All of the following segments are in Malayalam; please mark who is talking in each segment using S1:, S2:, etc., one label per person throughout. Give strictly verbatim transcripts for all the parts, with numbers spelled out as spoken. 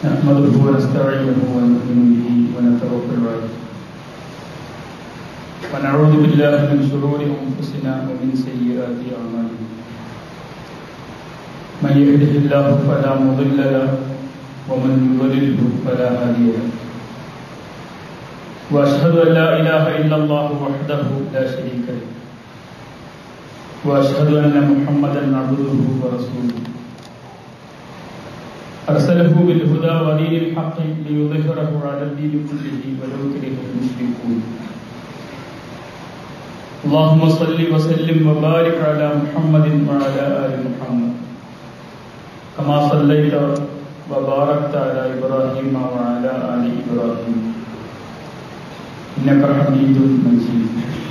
S1: نحمده ونستعينه ونؤمن به ونتوكل عليه ونعوذ بالله من شرور أنفسنا ومن سيئات أعمالنا من يهده الله فلا مضل له ومن يضلله فلا هادي له وأشهد أن لا إله إلا الله وحده لا شريك له وأشهد أن محمدا عبده ورسوله أرسله بالهدى ودين الحق ليظهره على الدين كله ولو كره المشركون اللهم صل وسلم وبارك على محمد وعلى آل محمد كما صليت وباركت على إبراهيم وعلى آل إبراهيم إنك حميد مجيد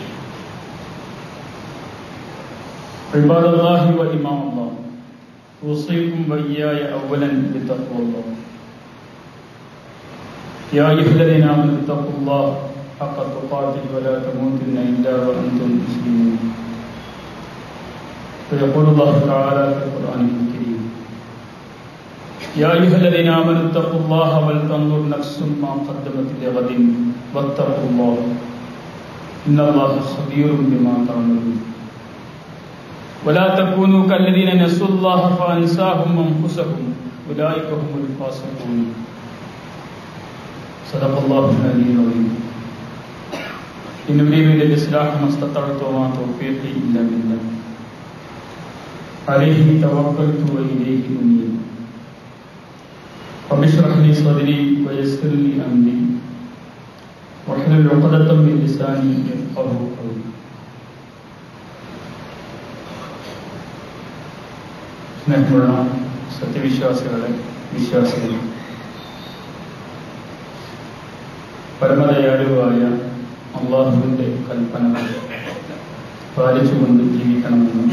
S1: عباد الله وإمام الله أوصيكم وإياي أولا بتقوى الله يا أيها الذين آمنوا اتقوا الله حق تقاته ولا تموتن إلا وأنتم مسلمون فيقول الله تعالى في القرآن الكريم يا أيها الذين آمنوا اتقوا الله ولتنظر نفس ما قدمت لغد واتقوا الله إن الله خبير بما تعملون ولا تكونوا كالذين نسوا الله فأنساهم أنفسهم أولئك هم الفاسقون صدق الله العلي العظيم إن أريد إلا الإصلاح ما استطعت وما توفيقي إلا بالله عليه توكلت وإليه أنيب رب اشرح لي صدري ويسر لي أمري واحلل عقدة من لساني يفقهوا قولي. സ്നേഹമുള്ള സത്യവിശ്വാസികളെ വിശ്വാസികളെ, പരമദയാലുവായ അള്ളാഹുവിൻ്റെ കൽപ്പനകൾ പാലിച്ചുകൊണ്ട് ജീവിക്കണമെന്നും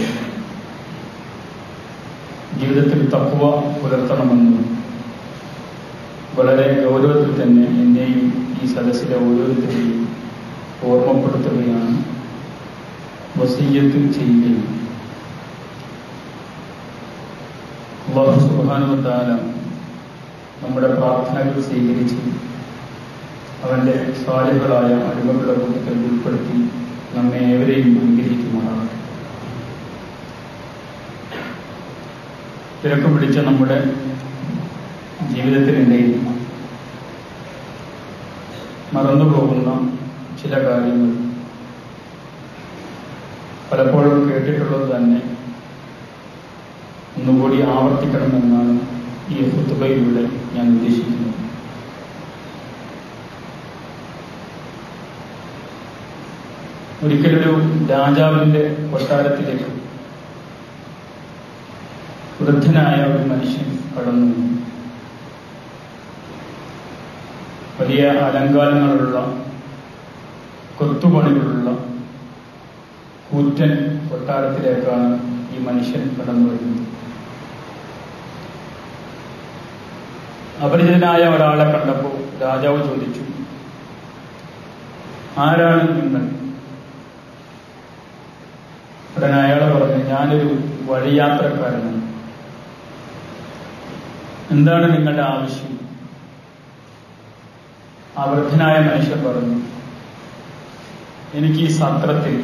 S1: ജീവിതത്തിൽ തഖ്വ പുലർത്തണമെന്നും വളരെ ഗൗരവത്തിൽ തന്നെ എന്നെയും ഈ സദസ്സിലെ ഓരോരുത്തരെയും ഓർമ്മപ്പെടുത്തുകയാണ്, വസിയ്യത്ത് ചെയ്യുകയും. അല്ലാഹു സുബ്ഹാനഹു വ തആല നമ്മുടെ പ്രാർത്ഥനകൾ സ്വീകരിച്ച് അവൻ്റെ സാലിഹുകളായ അടിമകളുടെ കൂട്ടത്തിൽ ഉൾപ്പെടുത്തി നമ്മെ ഏവരെയും അനുഗ്രഹിക്കുമാറാകട്ടെ. തിരക്ക് പിടിച്ച നമ്മുടെ ജീവിതത്തിനിടയിൽ മറന്നുപോകുന്ന ചില കാര്യങ്ങൾ പലപ്പോഴും കേട്ടിട്ടുള്ളത് തന്നെ ഒന്നുകൂടി ആവർത്തിക്കണമെന്നാണ് ഈ ഖുതുബയിലൂടെ ഞാൻ ഉദ്ദേശിക്കുന്നത്. ഒരിക്കലൊരു രാജാവിൻ്റെ കൊട്ടാരത്തിലേക്ക് വൃദ്ധനായ ഒരു മനുഷ്യൻ കടന്നു. വലിയ അലങ്കാരങ്ങളുള്ള കൊത്തുപണികളുള്ള കൂറ്റൻ കൊട്ടാരത്തിലേക്കാണ് ഈ മനുഷ്യൻ കടന്നു വരുന്നത്. അപരിചിതനായ ഒരാളെ കണ്ടപ്പോൾ രാജാവ് ചോദിച്ചു, ആരാണ് നിങ്ങൾ? ഉടനെ അയാൾ പറഞ്ഞു, ഞാനൊരു വഴിയാത്രക്കാരനാണ്. എന്താണ് നിങ്ങളുടെ ആവശ്യം? ആ വൃദ്ധനായ മനുഷ്യൻ പറഞ്ഞു, എനിക്ക് ഈ സത്രത്തിൽ,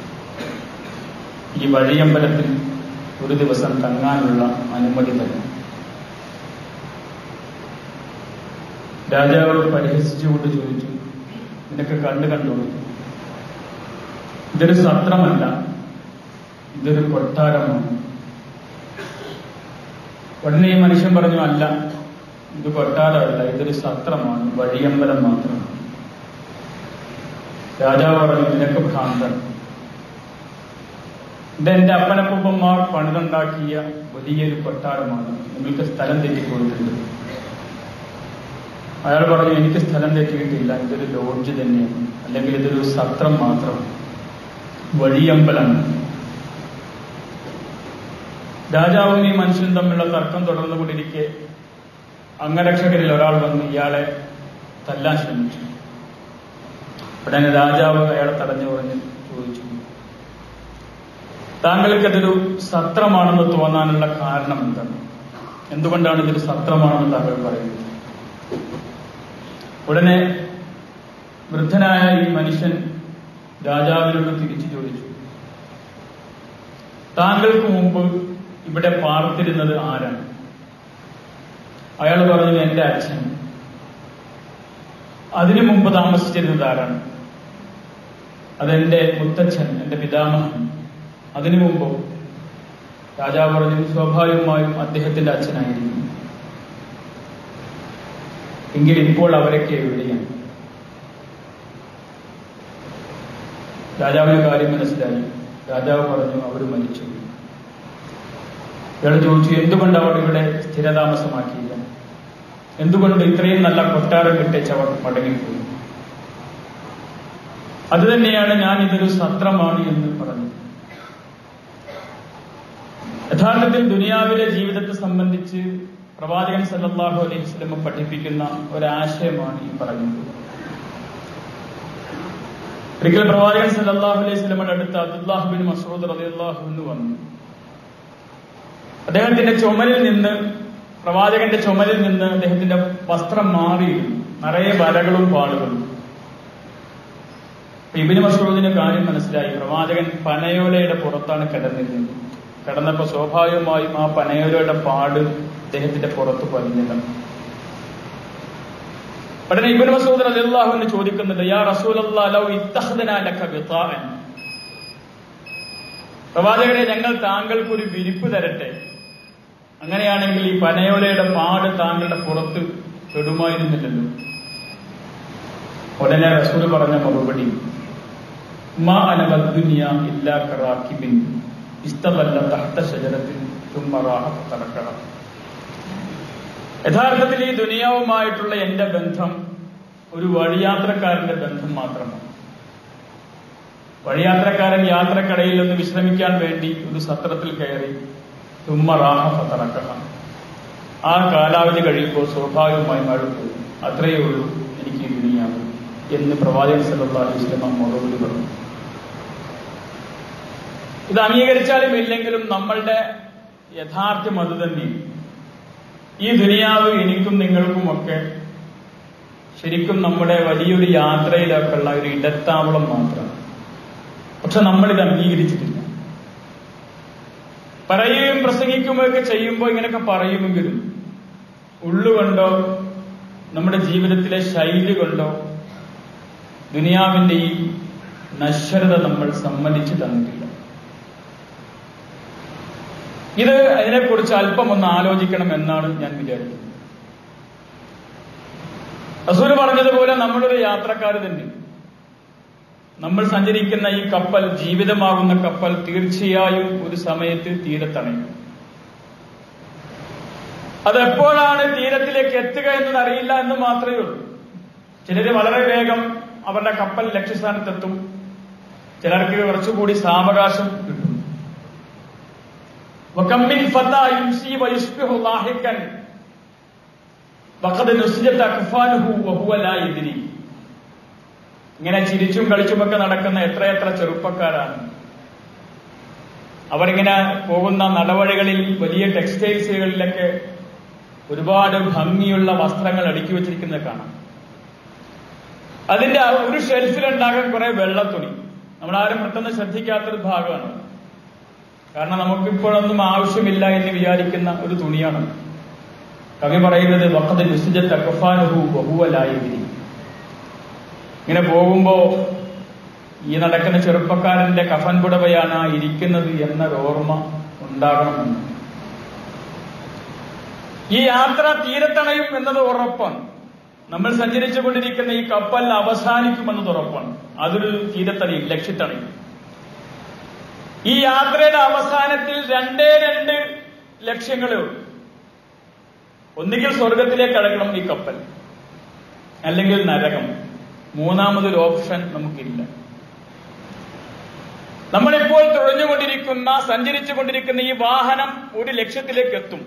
S1: ഈ വഴിയമ്പലത്തിൽ ഒരു ദിവസം തങ്ങാനുള്ള അനുമതി തരണം. രാജാവ് പരിഹസിച്ചുകൊണ്ട് ചോദിച്ചു, നിനക്ക് കണ്ടു കണ്ടോളൂ, ഇതൊരു സത്രമല്ല, ഇതൊരു കൊട്ടാരമാണ്. ഉടനെ ഈ മനുഷ്യൻ പറഞ്ഞു, അല്ല, ഇത് കൊട്ടാരമല്ല, ഇതൊരു സത്രമാണ്, വഴിയമ്പലം മാത്രമാണ്. രാജാവ് പറഞ്ഞു, നിനക്ക് ഭ്രാന്തൻ, ഇതെന്റെ അപ്പനപ്പൂപ്പന്മാർ പണിതുണ്ടാക്കിയ വലിയൊരു കൊട്ടാരമാണ്, നിങ്ങൾക്ക് സ്ഥലം തെറ്റിക്കൊടുത്തിട്ടുണ്ട്. അയാൾ പറഞ്ഞു, എനിക്ക് സ്ഥലം തെറ്റിയിട്ടില്ല, ഇതൊരു ലോഡ്ജ് തന്നെയാണ്, അല്ലെങ്കിൽ ഇതൊരു സത്രം മാത്രം, വഴിയമ്പലമാണ്. രാജാവും ഈ മനുഷ്യനും തമ്മിലുള്ള തർക്കം തുടർന്നുകൊണ്ടിരിക്കെ അംഗരക്ഷകരിൽ ഒരാൾ വന്ന് ഇയാളെ തല്ലാൻ ശ്രമിച്ചു. ഉടനെ രാജാവ് അയാളെ തടഞ്ഞു പറഞ്ഞ് ചോദിച്ചു, താങ്കൾക്കതൊരു സത്രമാണെന്ന് തോന്നാനുള്ള കാരണം എന്താണ്? എന്തുകൊണ്ടാണ് ഇതൊരു സത്രമാണെന്ന് താങ്കൾ പറയുന്നത്? ഉടനെ വൃദ്ധനായ ഈ മനുഷ്യൻ രാജാവിനോട് തിരിച്ചു ചോദിച്ചു, താങ്കൾക്ക് മുമ്പ് ഇവിടെ പാർത്തിരുന്നത് ആരാണ്? അയാൾ പറഞ്ഞു, എന്റെ അച്ഛൻ. അതിനു മുമ്പ് താമസിച്ചിരുന്നത് ആരാണ്? അതെന്റെ മുത്തച്ഛൻ, എന്റെ പിതാമഹൻ. അതിനു മുമ്പോ? രാജാവ് പറഞ്ഞു, സ്വാഭാവികമായും അദ്ദേഹത്തിന്റെ അച്ഛനായിരുന്നു. എങ്കിൽ ഇപ്പോൾ അവരൊക്കെ എവിടെയാണ്? രാജാവിന് കാര്യം മനസ്സിലായി. രാജാവ് പറഞ്ഞു, അവർ മരിച്ചു. ഇയാൾ ചോദിച്ചു, എന്തുകൊണ്ട് അവർ ഇവിടെ സ്ഥിരതാമസമാക്കിയില്ല? എന്തുകൊണ്ട് ഇത്രയും നല്ല കൊട്ടാരം കിട്ടിച്ച് അവർ മടങ്ങിപ്പോയി? അത് തന്നെയാണ് ഞാൻ ഇതൊരു സത്രമാണ് എന്ന് പറഞ്ഞു. യഥാർത്ഥത്തിൽ ദുനിയാവിലെ ജീവിതത്തെ സംബന്ധിച്ച് പ്രവാചകൻ സല്ലല്ലാഹു അലൈഹി വസല്ലം പഠിപ്പിക്കുന്ന ഒരാശയമാണ് ഈ പറയുന്നത്. ഒരിക്കൽ പ്രവാചകൻ സല്ലല്ലാഹു അലൈഹി വസല്ലമയുടെ അടുത്ത് അബ്ദുല്ലാഹ് ബിൻ മസ്ഊദ് റളിയല്ലാഹു അൻഹു വന്നു. അദ്ദേഹത്തിന്റെ ചുമലിൽ നിന്ന് പ്രവാചകന്റെ ചുമലിൽ നിന്ന് അദ്ദേഹത്തിന്റെ വസ്ത്രം മാറിയിരുന്നു, നിറയെ വരകളും പാടുകളും. ഇബ്നു മസ്ഊദിന് കാര്യം മനസ്സിലായി. പ്രവാചകൻ പനയോലയുടെ പുറത്താണ് കിടന്നിരുന്നത്. കിടന്നപ്പോ സ്വാഭാവികമായും ആ പനയോലയുടെ പാട് അദ്ദേഹത്തിന്റെ പുറത്ത് പതിഞ്ഞതാണ്. ഉടനെ ഇബ്നു മസ്ഊദ് റളിയല്ലാഹു അൻഹു ചോദിക്കുന്നുണ്ട്, യാ റസൂലല്ലാഹ് ലൗ ഇത്തഖദനാ ലക ബിതാഅൻ, പ്രവാചകരെ ഞങ്ങൾ താങ്കൾക്കൊരു വിരിപ്പ് തരട്ടെ, അങ്ങനെയാണെങ്കിൽ ഈ പനയോലയുടെ പാട് താങ്കളുടെ പുറത്ത് പെടുമായിരുന്നില്ലല്ലോ. ഉടനെ റസൂൽ പറഞ്ഞ മറുപടി, മാ അന ബദ്ദുനിയ ഇല്ലാ കറാകിബിൻ ഇസ്തബല്ല തഹ്ത ശജറത്തിൻ തുമ്മ റാഹ ഫതറക്കഹ. യഥാർത്ഥത്തിൽ ഈ ദുനിയാവുമായിട്ടുള്ള എന്റെ ബന്ധം ഒരു വഴിയാത്രക്കാരന്റെ ബന്ധം മാത്രമാണ്. വഴിയാത്രക്കാരൻ യാത്രക്കടയിൽ ഒന്ന് വിശ്രമിക്കാൻ വേണ്ടി ഒരു സത്രത്തിൽ കയറി തുമ്മ റാഹ ഫതറക്കഹ, ആ കാലാവധി കഴിയുമ്പോൾ സ്വാഭാവികമായി മഴ പോകും. അത്രയേ ഉള്ളൂ എനിക്ക് ഈ ദുനിയാവ് എന്ന് പ്രവാചകൻ സല്ലല്ലാഹു അലൈഹി വസല്ലം മറുപടി പറഞ്ഞു. ഇത് അംഗീകരിച്ചാലും ഇല്ലെങ്കിലും നമ്മളുടെ യഥാർത്ഥം അത് തന്നെയാണ്. ഈ ദുനിയാവ് എനിക്കും നിങ്ങൾക്കും ഒക്കെ ശരിക്കും നമ്മുടെ വലിയൊരു യാത്രയിലൊക്കെ ഉള്ള ഒരു ഇടത്താവളം മാത്രമാണ്. പക്ഷെ നമ്മളിത് അംഗീകരിച്ചിട്ടില്ല. പറയുകയും പ്രസംഗിക്കുമ്പോഴൊക്കെ ചെയ്യുമ്പോൾ ഇങ്ങനെയൊക്കെ പറയുമെങ്കിലും ഉള്ളുകൊണ്ടോ നമ്മുടെ ജീവിതത്തിലെ ശൈലി കൊണ്ടോ ദുനിയാവിന്റെ ഈ നശ്വരത നമ്മൾ സമ്മതിച്ചു തന്നിട്ടില്ല. ഇത് അതിനെക്കുറിച്ച് അല്പം ഒന്ന് ആലോചിക്കണം എന്നാണ് ഞാൻ വിചാരിക്കുന്നത്. റസൂൽ പറഞ്ഞതുപോലെ നമ്മളൊരു യാത്രക്കാർ തന്നെ. നമ്മൾ സഞ്ചരിക്കുന്ന ഈ കപ്പൽ, ജീവിതമാകുന്ന കപ്പൽ, തീർച്ചയായും ഒരു സമയത്ത് തീരത്തണയും. അതെപ്പോഴാണ് തീരത്തിലേക്ക് എത്തുക എന്നത് അറിയില്ല എന്ന് മാത്രമേ ഉള്ളൂ. ചിലര് വളരെ വേഗം അവരുടെ കപ്പൽ ലക്ഷ്യസ്ഥാനത്തെത്തും, ചിലർക്ക് കുറച്ചുകൂടി സാവകാശം കിട്ടും. വകമ്മിൻ ഫതാ യുംസി വയുസ്ബിഹു ലാഹിഖൻ വഖദ് നുസിജത അക്ഫാനുഹു വഹുവ ലാ യദ്രി. ഇങ്ങനെ ചിരിച്ചും കളിച്ചുമൊക്കെ നടക്കുന്ന എത്രയെത്ര ചെറുപ്പക്കാരാണ്. അവരിങ്ങനെ പോകുന്ന നടവഴികളിൽ വലിയ ടെക്സ്റ്റൈൽസുകളിലൊക്കെ ഒരുപാട് ഭംഗിയുള്ള വസ്ത്രങ്ങൾ അടുക്കി വെച്ചിരിക്കുന്നത് കാണാം. അതിന്റെ ഒരു ഷെൽഫിലുണ്ടാകാൻ കുറെ വെള്ളത്തുണി. നമ്മളാരും പെട്ടെന്ന് ശ്രദ്ധിക്കാത്തൊരു ഭാഗമാണ്. കാരണം നമുക്കിപ്പോഴൊന്നും ആവശ്യമില്ല എന്ന് വിചാരിക്കുന്ന ഒരു തുണിയാണ്. കവി പറയുന്നത് വഖദ് നുസിജത അക്ഫാനുഹു വഹുവ ലാ യദ്രി. ഇങ്ങനെ പോകുമ്പോ ഈ നടക്കുന്ന ചെറുപ്പക്കാരന്റെ കഫൻ പുടവയാണ് ആ ഇരിക്കുന്നത് എന്നൊരോർമ്മ ഉണ്ടാകണമെന്ന്. ഈ യാത്ര തീരത്തണയും എന്നത് ഉറപ്പാണ്. നമ്മൾ സഞ്ചരിച്ചു കൊണ്ടിരിക്കുന്ന ഈ കപ്പൽ അവസാനിക്കുമെന്നത് ഉറപ്പാണ്. അതൊരു തീരത്തണയും ലക്ഷ്യത്തണയും. ഈ യാത്രയുടെ അവസാനത്തിൽ രണ്ടേ രണ്ട് ലക്ഷ്യങ്ങളേ ഉള്ളൂ. ഒന്നുകിൽ സ്വർഗത്തിലേക്ക് അടക്കണം ഈ കപ്പൽ, അല്ലെങ്കിൽ നരകം. മൂന്നാമതൊരു ഓപ്ഷൻ നമുക്കില്ല. നമ്മളിപ്പോൾ തുഴഞ്ഞുകൊണ്ടിരിക്കുന്ന, സഞ്ചരിച്ചു കൊണ്ടിരിക്കുന്ന ഈ വാഹനം ഒരു ലക്ഷ്യത്തിലേക്ക് എത്തും.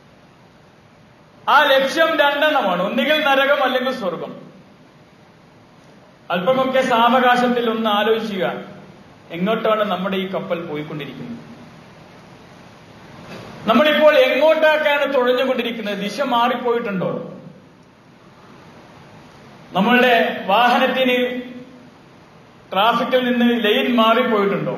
S1: ആ ലക്ഷ്യം രണ്ടെണ്ണമാണ്, ഒന്നുകിൽ നരകം അല്ലെങ്കിൽ സ്വർഗം. അല്പമൊക്കെ സാവകാശത്തിൽ ഒന്ന് ആലോചിക്കുക, എങ്ങോട്ടാണ് നമ്മുടെ ഈ കപ്പൽ പോയിക്കൊണ്ടിരിക്കുന്നത്? നമ്മളിപ്പോൾ എങ്ങോട്ടേക്കാണ് തുഴഞ്ഞുകൊണ്ടിരിക്കുന്നത്? ദിശ മാറിപ്പോയിട്ടുണ്ടോ? നമ്മളുടെ വാഹനത്തിന് ട്രാഫിക്കിൽ നിന്ന് ലൈൻ മാറിപ്പോയിട്ടുണ്ടോ?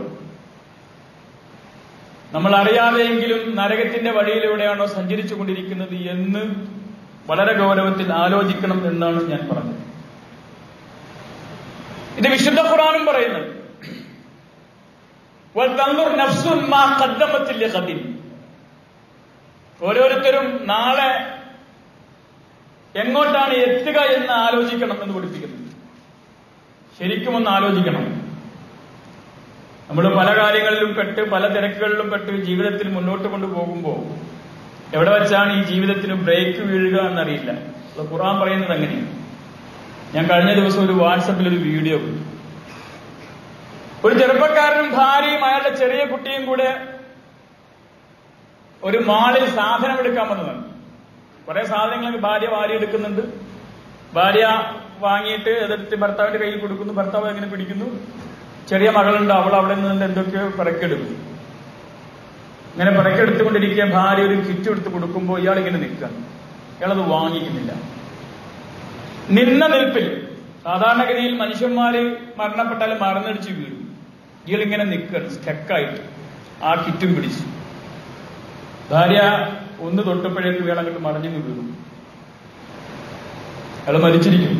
S1: നമ്മൾ അറിയാതെയെങ്കിലും നരകത്തിന്റെ വഴിയിലൂടെയാണോ സഞ്ചരിച്ചു കൊണ്ടിരിക്കുന്നത് എന്ന് വളരെ ഗൗരവത്തിൽ ആലോചിക്കണം എന്നാണ് ഞാൻ പറഞ്ഞത്. ഇത് വിശുദ്ധ ഖുർആനും പറയുന്നുണ്ട്. ഓരോരുത്തരും നാളെ എങ്ങോട്ടാണ് എത്തുക എന്ന് ആലോചിക്കണം എന്ന് പഠിപ്പിക്കുന്നു. ശരിക്കും ഒന്ന് ആലോചിക്കണം. നമ്മൾ പല കാര്യങ്ങളിലും പെട്ട് പല തിരക്കുകളിലും പെട്ട് ജീവിതത്തിൽ മുന്നോട്ട് കൊണ്ടുപോകുമ്പോൾ എവിടെ വെച്ചാണ് ഈ ജീവിതത്തിന് ബ്രേക്ക് വീഴുക എന്നറിയില്ല. ഖുർആൻ പറയുന്നത് അങ്ങനെയാണ്. ഞാൻ കഴിഞ്ഞ ദിവസം ഒരു വാട്സപ്പിൽ ഒരു വീഡിയോ കണ്ടു. ഒരു ചെറുപ്പക്കാരനും ഭാര്യയും അയാളുടെ ചെറിയ കുട്ടിയും കൂടെ ഒരു മാളിൽ സാധനം എടുക്കാൻ വന്നതാണ്. കുറെ സാധനങ്ങൾ ഭാര്യ വാരി എടുക്കുന്നുണ്ട്. ഭാര്യ വാങ്ങിയിട്ട് അതെടുത്ത് ഭർത്താവിന്റെ കയ്യിൽ കൊടുക്കുന്നു. ഭർത്താവ് എങ്ങനെ പിടിക്കുന്നു. ചെറിയ മകളുണ്ട്, അവൾ അവിടെ നിന്ന് എന്തൊക്കെയോ പിറക്കെടുക്കും. ഇങ്ങനെ പിറക്കെടുത്തുകൊണ്ടിരിക്കുക ഭാര്യ ഒരു കിറ്റ് എടുത്ത് കൊടുക്കുമ്പോൾ ഇയാൾ ഇങ്ങനെ നിൽക്കുക. ഇയാളത് വാങ്ങിക്കുന്നില്ല. നിന്ന നിൽപ്പിൽ സാധാരണഗതിയിൽ മനുഷ്യന്മാര് മരണപ്പെട്ടാലും മറന്നടിച്ച് വീഴും. ഇയാളിങ്ങനെ നിൽക്കുകയാണ് സ്റ്റക്കായിട്ട് ആ കിറ്റും പിടിച്ച്. ഭാര്യ ഒന്ന് തൊട്ടപ്പോഴേക്കും ഇയാൾ അങ്ങോട്ട് മറിഞ്ഞു വീഴും. അയാൾ മരിച്ചിരിക്കും.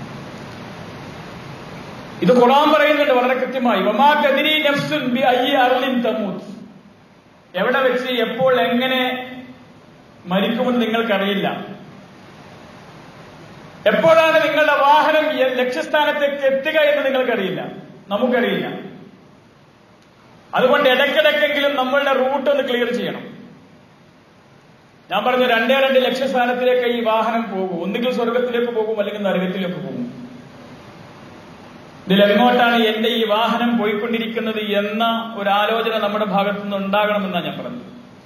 S1: ഇത് ഖുർആൻ പറയുന്നുണ്ട് വളരെ കൃത്യമായി. വമാ തദ്രി നഫ്സുൻ ബിഅയ്യി അർളിൻ തമൂത്ത്. എവിടെ വെച്ച് എപ്പോൾ എങ്ങനെ മരിക്കുമെന്ന് നിങ്ങൾക്കറിയില്ല. എപ്പോഴാണ് നിങ്ങളുടെ വാഹനം ലക്ഷ്യസ്ഥാനത്തേക്ക് എത്തുക എന്ന് നിങ്ങൾക്കറിയില്ല, നമുക്കറിയില്ല. അതുകൊണ്ട് ഇടയ്ക്കിടയ്ക്കെങ്കിലും നമ്മളുടെ റൂട്ട് ഒന്ന് ക്ലിയർ ചെയ്യണം. ഞാൻ പറഞ്ഞു രണ്ടേ രണ്ട് ലക്ഷ്യസ്ഥാനത്തിലേക്ക് ഈ വാഹനം പോകും. ഒന്നുകിൽ സ്വർഗത്തിലേക്ക് പോകും, അല്ലെങ്കിൽ നരകത്തിലേക്ക് പോകും. ഇതിലെങ്ങോട്ടാണ് എന്റെ ഈ വാഹനം പോയിക്കൊണ്ടിരിക്കുന്നത് എന്ന ഒരു ആലോചന നമ്മുടെ ഭാഗത്തു നിന്ന് ഉണ്ടാകണമെന്നാണ് ഞാൻ പറഞ്ഞത്.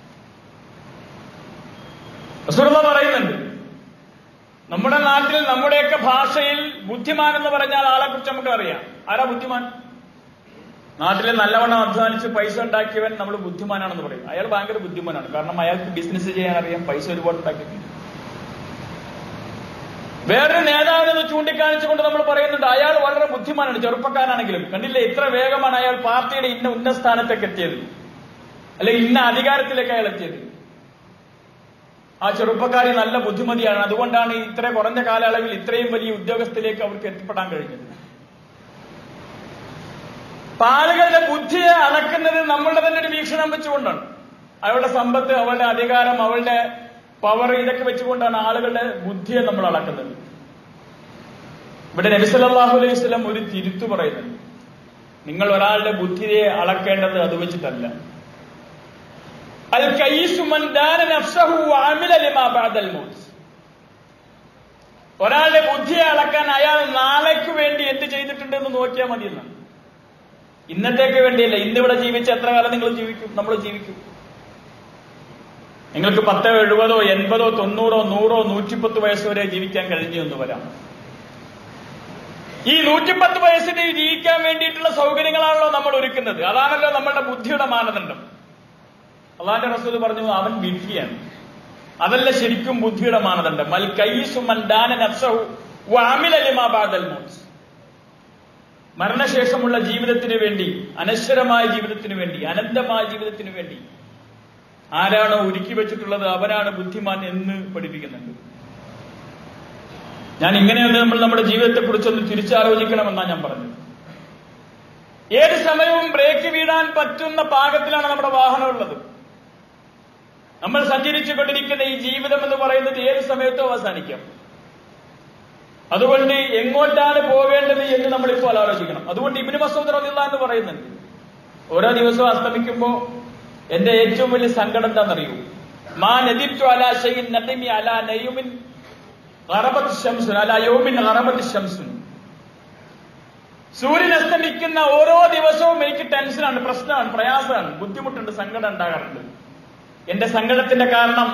S1: റസൂലുള്ളാഹി പറയുന്നുണ്ട്, നമ്മുടെ നാട്ടിൽ നമ്മുടെയൊക്കെ ഭാഷയിൽ ബുദ്ധിമാൻ എന്ന് പറഞ്ഞാൽ ആളെ കുറിച്ച് നമുക്ക് അറിയാം. ആരാ ബുദ്ധിമാൻ? നാട്ടിലെ നല്ലവണ്ണം അധ്വാനിച്ച് പൈസ ഉണ്ടാക്കിയവൻ നമ്മൾ ബുദ്ധിമാനാണെന്ന് പറയും. അയാൾ ഭയങ്കര ബുദ്ധിമാനാണ്. കാരണം അയാൾക്ക് ബിസിനസ് ചെയ്യാൻ അറിയാം, പൈസ ഒരുപാട് ഉണ്ടാക്കിയിട്ടുണ്ട്. വേറൊരു നേതാവിനെ ചൂണ്ടിക്കാണിച്ചുകൊണ്ട് നമ്മൾ പറയുന്നുണ്ട് അയാൾ വളരെ ബുദ്ധിമാനാണ്, ചെറുപ്പക്കാരാണെങ്കിലും. കണ്ടില്ലേ ഇത്ര വേഗമാണ് അയാൾ പാർട്ടിയുടെ ഇന്ന ഉന്ന സ്ഥാനത്തേക്ക് എത്തിയത്, അല്ലെങ്കിൽ ഇന്ന അധികാരത്തിലേക്ക് അയാൾ എത്തിയത്. ആ ചെറുപ്പക്കാരി നല്ല ബുദ്ധിമതിയാണ്. അതുകൊണ്ടാണ് ഇത്ര കുറഞ്ഞ കാലയളവിൽ ഇത്രയും വലിയ ഉദ്യോഗസ്ഥയിലേക്ക് അവർക്ക് എത്തിപ്പെടാൻ കഴിഞ്ഞത്. ആളുകളുടെ ബുദ്ധിയെ അളക്കുന്നത് നമ്മളുടെ തന്നെ ഒരു വീക്ഷണം വെച്ചുകൊണ്ടാണ്. അവരുടെ സമ്പത്ത്, അവളുടെ അധികാരം, അവളുടെ പവർ, ഇതൊക്കെ വെച്ചുകൊണ്ടാണ് ആളുകളുടെ ബുദ്ധിയെ നമ്മൾ അളക്കുന്നത്. ഇവിടെ നബി സല്ലല്ലാഹു അലൈഹി വസല്ലം ഒരു തിരുത്തു പറയുന്നുണ്ട്. നിങ്ങൾ ഒരാളുടെ ബുദ്ധിയെ അളക്കേണ്ടത് അത് വെച്ചിട്ടല്ല. അൽ കയ്യിസു മൻ ദാന നഫ്സഹു വഅമില ലിമാ ബഅദൽ മൗത്ത്. ഒരാളുടെ ബുദ്ധിയെ അളക്കാൻ അയാൾ നാളേക്ക് വേണ്ടി എന്ത് ചെയ്തിട്ടുണ്ടെന്ന് നോക്കിയാൽ മതിയെന്നാണ്. ഇന്നത്തേക്ക് വേണ്ടിയല്ല. ഇന്നിവിടെ ജീവിച്ച എത്ര കാലം നിങ്ങൾ ജീവിക്കും? നമ്മൾ ജീവിക്കും. നിങ്ങൾക്ക് പത്തോ എഴുപതോ എൺപതോ തൊണ്ണൂറോ നൂറോ നൂറ്റിപ്പത്ത് വയസ്സ് വരെ ജീവിക്കാൻ കഴിഞ്ഞു എന്ന് വരാം. ഈ നൂറ്റിപ്പത്ത് വയസ്സിന് ജീവിക്കാൻ വേണ്ടിയിട്ടുള്ള സൗകര്യങ്ങളാണല്ലോ നമ്മൾ ഒരുക്കുന്നത്. അതാണല്ലോ നമ്മളുടെ ബുദ്ധിയുടെ മാനദണ്ഡം. അള്ളാന്റെ റസൂൽ പറഞ്ഞു അവൻ വിഡ്ഢിയാണ്. അതല്ല ശരിക്കും ബുദ്ധിയുടെ മാനദണ്ഡം. അൽ കയ്യിസു മൻ ദാന നഫ്സഹു വഅമില ലിമാ ബഅദൽ മൗത്ത്. മരണശേഷമുള്ള ജീവിതത്തിന് വേണ്ടി, അനശ്വരമായ ജീവിതത്തിന് വേണ്ടി, അനന്തമായ ജീവിതത്തിന് വേണ്ടി ആരാണോ ഒരുക്കി വെച്ചിട്ടുള്ളത് അവനാണ് ബുദ്ധിമാൻ എന്ന് പഠിപ്പിക്കുന്നുണ്ട്. ഞാൻ ഇങ്ങനെയൊന്ന് നമ്മൾ നമ്മുടെ ജീവിതത്തെ കുറിച്ചൊന്ന് തിരിച്ചാലോചിക്കണമെന്നാണ് ഞാൻ പറഞ്ഞത്. ഏത് സമയവും ബ്രേക്ക് വീഴാൻ പറ്റുന്ന പാകത്തിലാണ് നമ്മുടെ വാഹനം ഉള്ളത്. നമ്മൾ സഞ്ചരിച്ചു കൊണ്ടിരിക്കുന്ന ഈ ജീവിതം എന്ന് പറയുന്നത് ഏത് സമയത്തും അവസാനിക്കാം. അതുകൊണ്ട് എങ്ങോട്ടാണ് പോകേണ്ടത് എന്ന് നമ്മളിപ്പോൾ ആലോചിക്കണം. അതുകൊണ്ട് ഇബ്നു മസ്ഊദ് റളിയല്ലാഹു അൻഹു പറയുന്നുണ്ട്, ഓരോ ദിവസവും അസ്തമിക്കുമ്പോ എന്റെ ഏറ്റവും വലിയ സങ്കടം എന്താണെന്നറിയൂ? മാ നദിബ്തു അലാ ശൈഇൻ നദിമി അലാ നയമിൻ ഗറബത് ശംസുൻ അലാ യൗമിൻ ഗറബത് ശംസുൻ. സൂര്യൻ അസ്തമിക്കുന്ന ഓരോ ദിവസവും എനിക്ക് ടെൻഷനാണ്, പ്രശ്നമാണ്, പ്രയാസമാണ്, ബുദ്ധിമുട്ടുണ്ട്, സങ്കടം ഉണ്ടാകാറുണ്ട്. എന്റെ സങ്കടത്തിന്റെ കാരണം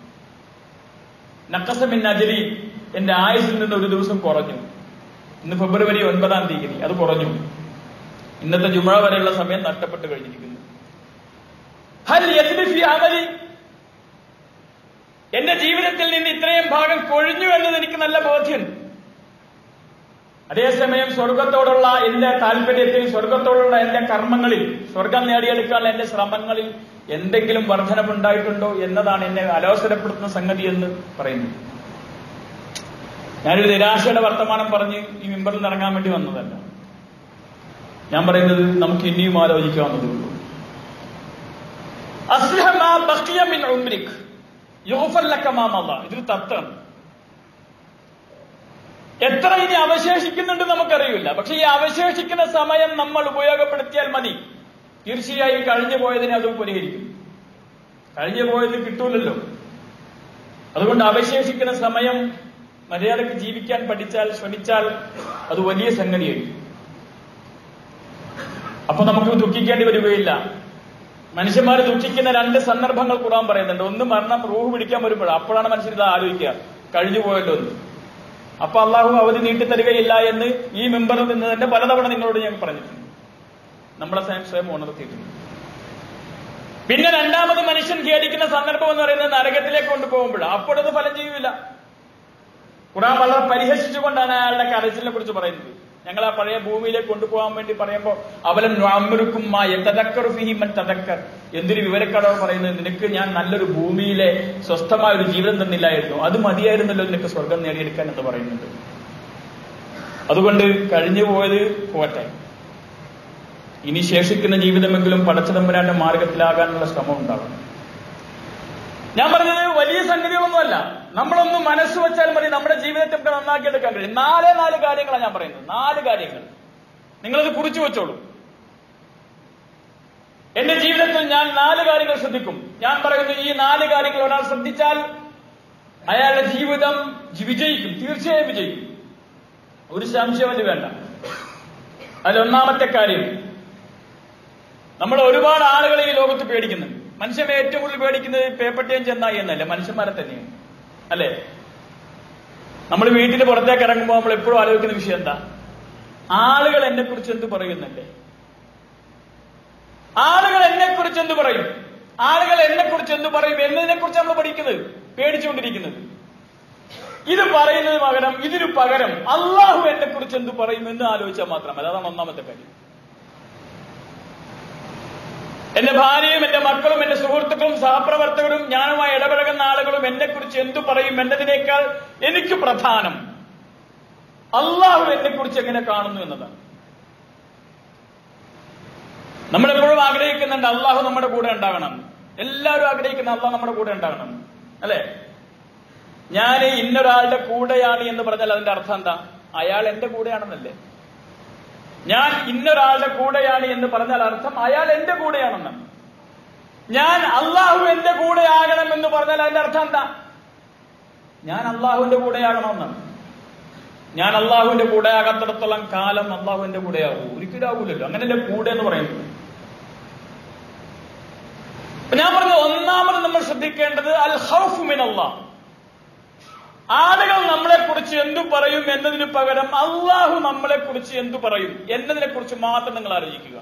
S1: നഖസ മിൻ അജ്രി, എന്റെ ആയുസിൽ നിന്ന് ഒരു ദിവസം കുറഞ്ഞു. ഇന്ന് ഫെബ്രുവരി ഒൻപതാം തീയതി അത് കുറഞ്ഞു. ഇന്നത്തെ ജുമുഅ വരെയുള്ള സമയം നഷ്ടപ്പെട്ട് കഴിഞ്ഞിരിക്കുന്നു. ഹൽ യസ്ബി ഫി അമലി, എന്റെ ജീവിതത്തിൽ നിന്ന് ഇത്രയും ഭാഗം കൊഴിഞ്ഞു എന്നത് എനിക്ക് നല്ല ബോധ്യമുണ്ട്. അതേസമയം സ്വർഗത്തോടുള്ള എന്റെ താല്പര്യത്തിൽ, സ്വർഗത്തോടുള്ള എന്റെ കർമ്മങ്ങളിൽ, സ്വർഗം നേടിയെടുക്കാനുള്ള എന്റെ ശ്രമങ്ങളിൽ എന്തെങ്കിലും വർധനവുണ്ടായിട്ടുണ്ടോ എന്നതാണ് എന്നെ അലോസരപ്പെടുത്തുന്ന സംഗതി എന്ന് പറയുന്നത്. ഞാനൊരു നിരാശയുടെ വർത്തമാനം പറഞ്ഞ് ഈ മിമ്പറിൽ ഇറങ്ങാൻ വേണ്ടി വന്നതല്ല. ഞാൻ പറയുന്നത് നമുക്ക് ഇനിയും ആലോചിക്കാവുന്നതേ ഉള്ളൂ. ഇതൊരു തത്വമാണ്. എത്ര ഇനി അവശേഷിക്കുന്നുണ്ട് നമുക്കറിയില്ല. പക്ഷെ ഈ അവശേഷിക്കുന്ന സമയം നമ്മൾ ഉപയോഗപ്പെടുത്തിയാൽ മതി. തീർച്ചയായും കഴിഞ്ഞു പോയതിനെ അത് പരിഹരിക്കും. കഴിഞ്ഞു പോയത് കിട്ടൂലല്ലോ. അതുകൊണ്ട് അവശേഷിക്കുന്ന സമയം മര്യാദക്ക് ജീവിക്കാൻ പഠിച്ചാൽ, ശ്രമിച്ചാൽ അത് വലിയ സംഗതിയായിരിക്കും. അപ്പൊ നമുക്ക് ദുഃഖിക്കേണ്ടി വരികയില്ല. മനുഷ്യന്മാർ ദുഃഖിക്കുന്ന രണ്ട് സന്ദർഭങ്ങൾ ഖുർആൻ പറയുന്നുണ്ട്. ഒന്ന് മരണം, റൂഹ് പിടിക്കാൻ വരുമ്പോഴാണ്. അപ്പോഴാണ് മനുഷ്യർ ഇത് ആലോചിക്കുക, കഴിഞ്ഞു പോയല്ലോ എന്ന്. അപ്പൊ അള്ളാഹു അവധി നീട്ടിത്തരികയില്ല എന്ന് ഈ മെമ്പറിൽ നിന്ന് തന്നെ പലതവണ നിങ്ങളോട് ഞാൻ പറഞ്ഞിട്ടുണ്ട്. നമ്മളെ സ്വയം ഉണർത്തിയിട്ടുണ്ട്. പിന്നെ രണ്ടാമത് മനുഷ്യൻ ഖേദിക്കുന്ന സന്ദർഭം എന്ന് പറയുന്നത് നരകത്തിലേക്ക് കൊണ്ടുപോകുമ്പോഴാണ്. അപ്പോഴത് ഫലം ചെയ്യൂല. ഖുർആൻ വളരെ പരിഹസിച്ചുകൊണ്ടാണ് അയാളുടെ കരച്ചിലിനെ കുറിച്ച് പറയുന്നത്. ഞങ്ങൾ ആ പഴയ ഭൂമിയിലേക്ക് കൊണ്ടുപോകാൻ വേണ്ടി പറയുമ്പോൾ അവലം നുഅമ്മിറുക്കും മാ യതദക്കറു ഫീഹി മൻ തദക്കർ, എന്തൊരു വിവരക്കടവ് പറയുന്നത്. നിനക്ക് ഞാൻ നല്ലൊരു ഭൂമിയിലെ സ്വസ്ഥമായ ഒരു ജീവിതം തന്നില്ലായിരുന്നു, അത് മതിയായിരുന്നല്ലോ നിനക്ക് സ്വർഗം നേടിയെടുക്കാൻ എന്ന് പറയുന്നുണ്ട്. അതുകൊണ്ട് കഴിഞ്ഞു പോയത് പോട്ടെ, ഇനി ശേഷിക്കുന്ന ജീവിതമെങ്കിലും പടച്ചതമ്പുരാന്റെ മാർഗത്തിലാകാനുള്ള ശ്രമം ഉണ്ടാവണം. ഞാൻ പറഞ്ഞത് വലിയ സംഗതികളൊന്നുമല്ല. നമ്മളൊന്ന് മനസ്സ് വെച്ചാൽ മതി നമ്മുടെ ജീവിതത്തെ നമുക്ക് നന്നാക്കിയെടുക്കാൻ കഴിയും. നാലേ നാല് കാര്യങ്ങളാണ് ഞാൻ പറയുന്നത്. നാല് കാര്യങ്ങൾ നിങ്ങളത് കുറിച്ചു വെച്ചോളൂ. എന്റെ ജീവിതത്തിൽ ഞാൻ നാല് കാര്യങ്ങൾ ശ്രദ്ധിക്കും. ഞാൻ പറയുന്നു, ഈ നാല് കാര്യങ്ങൾ ഒരാൾ ശ്രദ്ധിച്ചാൽ അയാളുടെ ജീവിതം വിജയിക്കും, തീർച്ചയായും വിജയിക്കും. ഒരു സംശയം അത് വേണ്ട. അതിലൊന്നാമത്തെ കാര്യം, നമ്മൾ ഒരുപാട് ആളുകളെ ഈ ലോകത്ത് പേടിക്കുന്നുണ്ട്. മനുഷ്യനെ ഏറ്റവും കൂടുതൽ പേടിക്കുന്നത് പേപ്പട്ടിയും ചെന്നായി എന്നല്ല, മനുഷ്യന്മാരെ തന്നെയാണ്. അല്ലെ? നമ്മൾ വീട്ടിന് പുറത്തേക്ക് ഇറങ്ങുമ്പോൾ നമ്മൾ എപ്പോഴും ആലോചിക്കുന്ന വിഷയം എന്താ? ആളുകൾ എന്നെ കുറിച്ച് എന്ത് പറയുന്നല്ലേ? ആളുകൾ എന്നെ കുറിച്ച് എന്ത് പറയും? ആളുകൾ എന്നെ കുറിച്ച് എന്ത് പറയും എന്നതിനെ കുറിച്ച് നമ്മൾ പഠിക്കുന്നത്, പേടിച്ചുകൊണ്ടിരിക്കുന്നത്. ഇത് പറയുന്നത് പകരം ഇതിനു പകരം അള്ളാഹു എന്നെ കുറിച്ച് എന്ത് പറയും എന്ന് ആലോചിച്ചാൽ മാത്രമല്ല. അതാണ് ഒന്നാമത്തെ കാര്യം. എന്റെ ഭാര്യയും എന്റെ മക്കളും എന്റെ സുഹൃത്തുക്കളും സഹപ്രവർത്തകരും ഞാനുമായി ഇടപഴകുന്ന ആളുകളും എന്നെ കുറിച്ച് എന്തു പറയും എന്നതിനേക്കാൾ എനിക്ക് പ്രധാനം അള്ളാഹു എന്നെ കുറിച്ച് എങ്ങനെ കാണുന്നു എന്നതാണ്. നമ്മളെപ്പോഴും ആഗ്രഹിക്കുന്നുണ്ട് അള്ളാഹു നമ്മുടെ കൂടെ ഉണ്ടാകണം. എല്ലാവരും ആഗ്രഹിക്കുന്ന അള്ളാഹു നമ്മുടെ കൂടെ ഉണ്ടാകണം, അല്ലെ? ഞാൻ ഇന്നൊരാളുടെ കൂടെയാണ് എന്ന് പറഞ്ഞാൽ അതിന്റെ അർത്ഥം എന്താ? അയാൾ എന്റെ കൂടെയാണെന്നല്ലേ? ഞാൻ ഇന്നൊരാളുടെ കൂടെയാണ് എന്ന് പറഞ്ഞാൽ അർത്ഥം അയാൾ എന്റെ കൂടെയാണെന്നാണ്. ഞാൻ അള്ളാഹു എന്റെ കൂടെ ആകണം എന്ന് പറഞ്ഞാൽ അതിന്റെ അർത്ഥം എന്താ? ഞാൻ അള്ളാഹുവിന്റെ കൂടെയാകണമെന്നാണ്. ഞാൻ അള്ളാഹുവിന്റെ കൂടെ ആകാത്തിടത്തോളം കാലം അള്ളാഹു എന്റെ കൂടെയാകൂ? ഒരിക്കലും ആകൂലല്ലോ. അങ്ങനെയല്ലേ കൂടെ എന്ന് പറയുന്നത്. ഞാൻ പറഞ്ഞ ഒന്നാമത് നമ്മൾ ശ്രദ്ധിക്കേണ്ടത് അൽ ഖൗഫു മിനല്ലാഹ്. ആളുകൾ നമ്മളെ കുറിച്ച് എന്തു പറയും എന്നതിന് പകരം അള്ളാഹു നമ്മളെ കുറിച്ച് എന്തു പറയും എന്നതിനെ കുറിച്ച് മാത്രം നിങ്ങൾ ആലോചിക്കുക.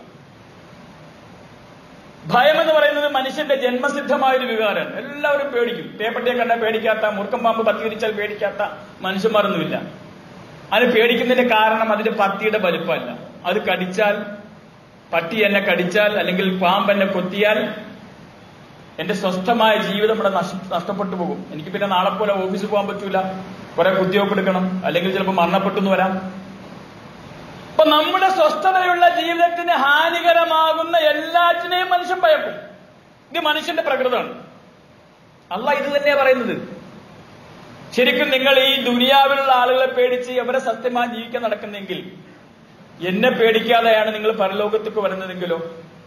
S1: ഭയം എന്ന് പറയുന്നത് മനുഷ്യന്റെ ജന്മസിദ്ധമായൊരു വികാരമാണ്. എല്ലാവരും പേടിക്കും. പേപ്പട്ടിയെ കണ്ടാൽ പേടിക്കാത്ത, മൂർഖം പാമ്പ് പത്തി വിരിച്ചാൽ പേടിക്കാത്ത മനുഷ്യന്മാരൊന്നുമില്ല. അത് പേടിക്കുന്നതിന്റെ കാരണം അതിന്റെ പത്തിയുടെ വലുപ്പമല്ല. അത് കടിച്ചാൽ, പട്ടി എന്നെ കടിച്ചാൽ അല്ലെങ്കിൽ പാമ്പ് എന്നെ കൊത്തിയാൽ എന്റെ സ്വസ്ഥമായ ജീവിതം ഇവിടെ നഷ്ടപ്പെട്ടു പോകും. എനിക്ക് പിന്നെ നാളെ പോലെ ഓഫീസിൽ പോകാൻ പറ്റൂല, കുറെ കുത്തിവെപ്പ് എടുക്കണം, അല്ലെങ്കിൽ ചിലപ്പോൾ മരണപ്പെട്ടു എന്ന് വരാം. അപ്പൊ നമ്മുടെ സ്വസ്ഥതയുള്ള ജീവിതത്തിന് ഹാനികരമാകുന്ന എല്ലാറ്റിനെയും മനുഷ്യൻ ഭയക്കും. ഇത് മനുഷ്യന്റെ പ്രകൃതമാണ്. അള്ളാഹ് ഇത് തന്നെയാ പറയുന്നത്. ശരിക്കും നിങ്ങൾ ഈ ദുനിയാവിലുള്ള ആളുകളെ പേടിച്ച് അവരെ സത്യമായി ജീവിക്കാൻ നടക്കുന്നെങ്കിൽ, എന്നെ പേടിക്കാതെയാണ് നിങ്ങൾ പരലോകത്തേക്ക് വരുന്നതെങ്കിലോ,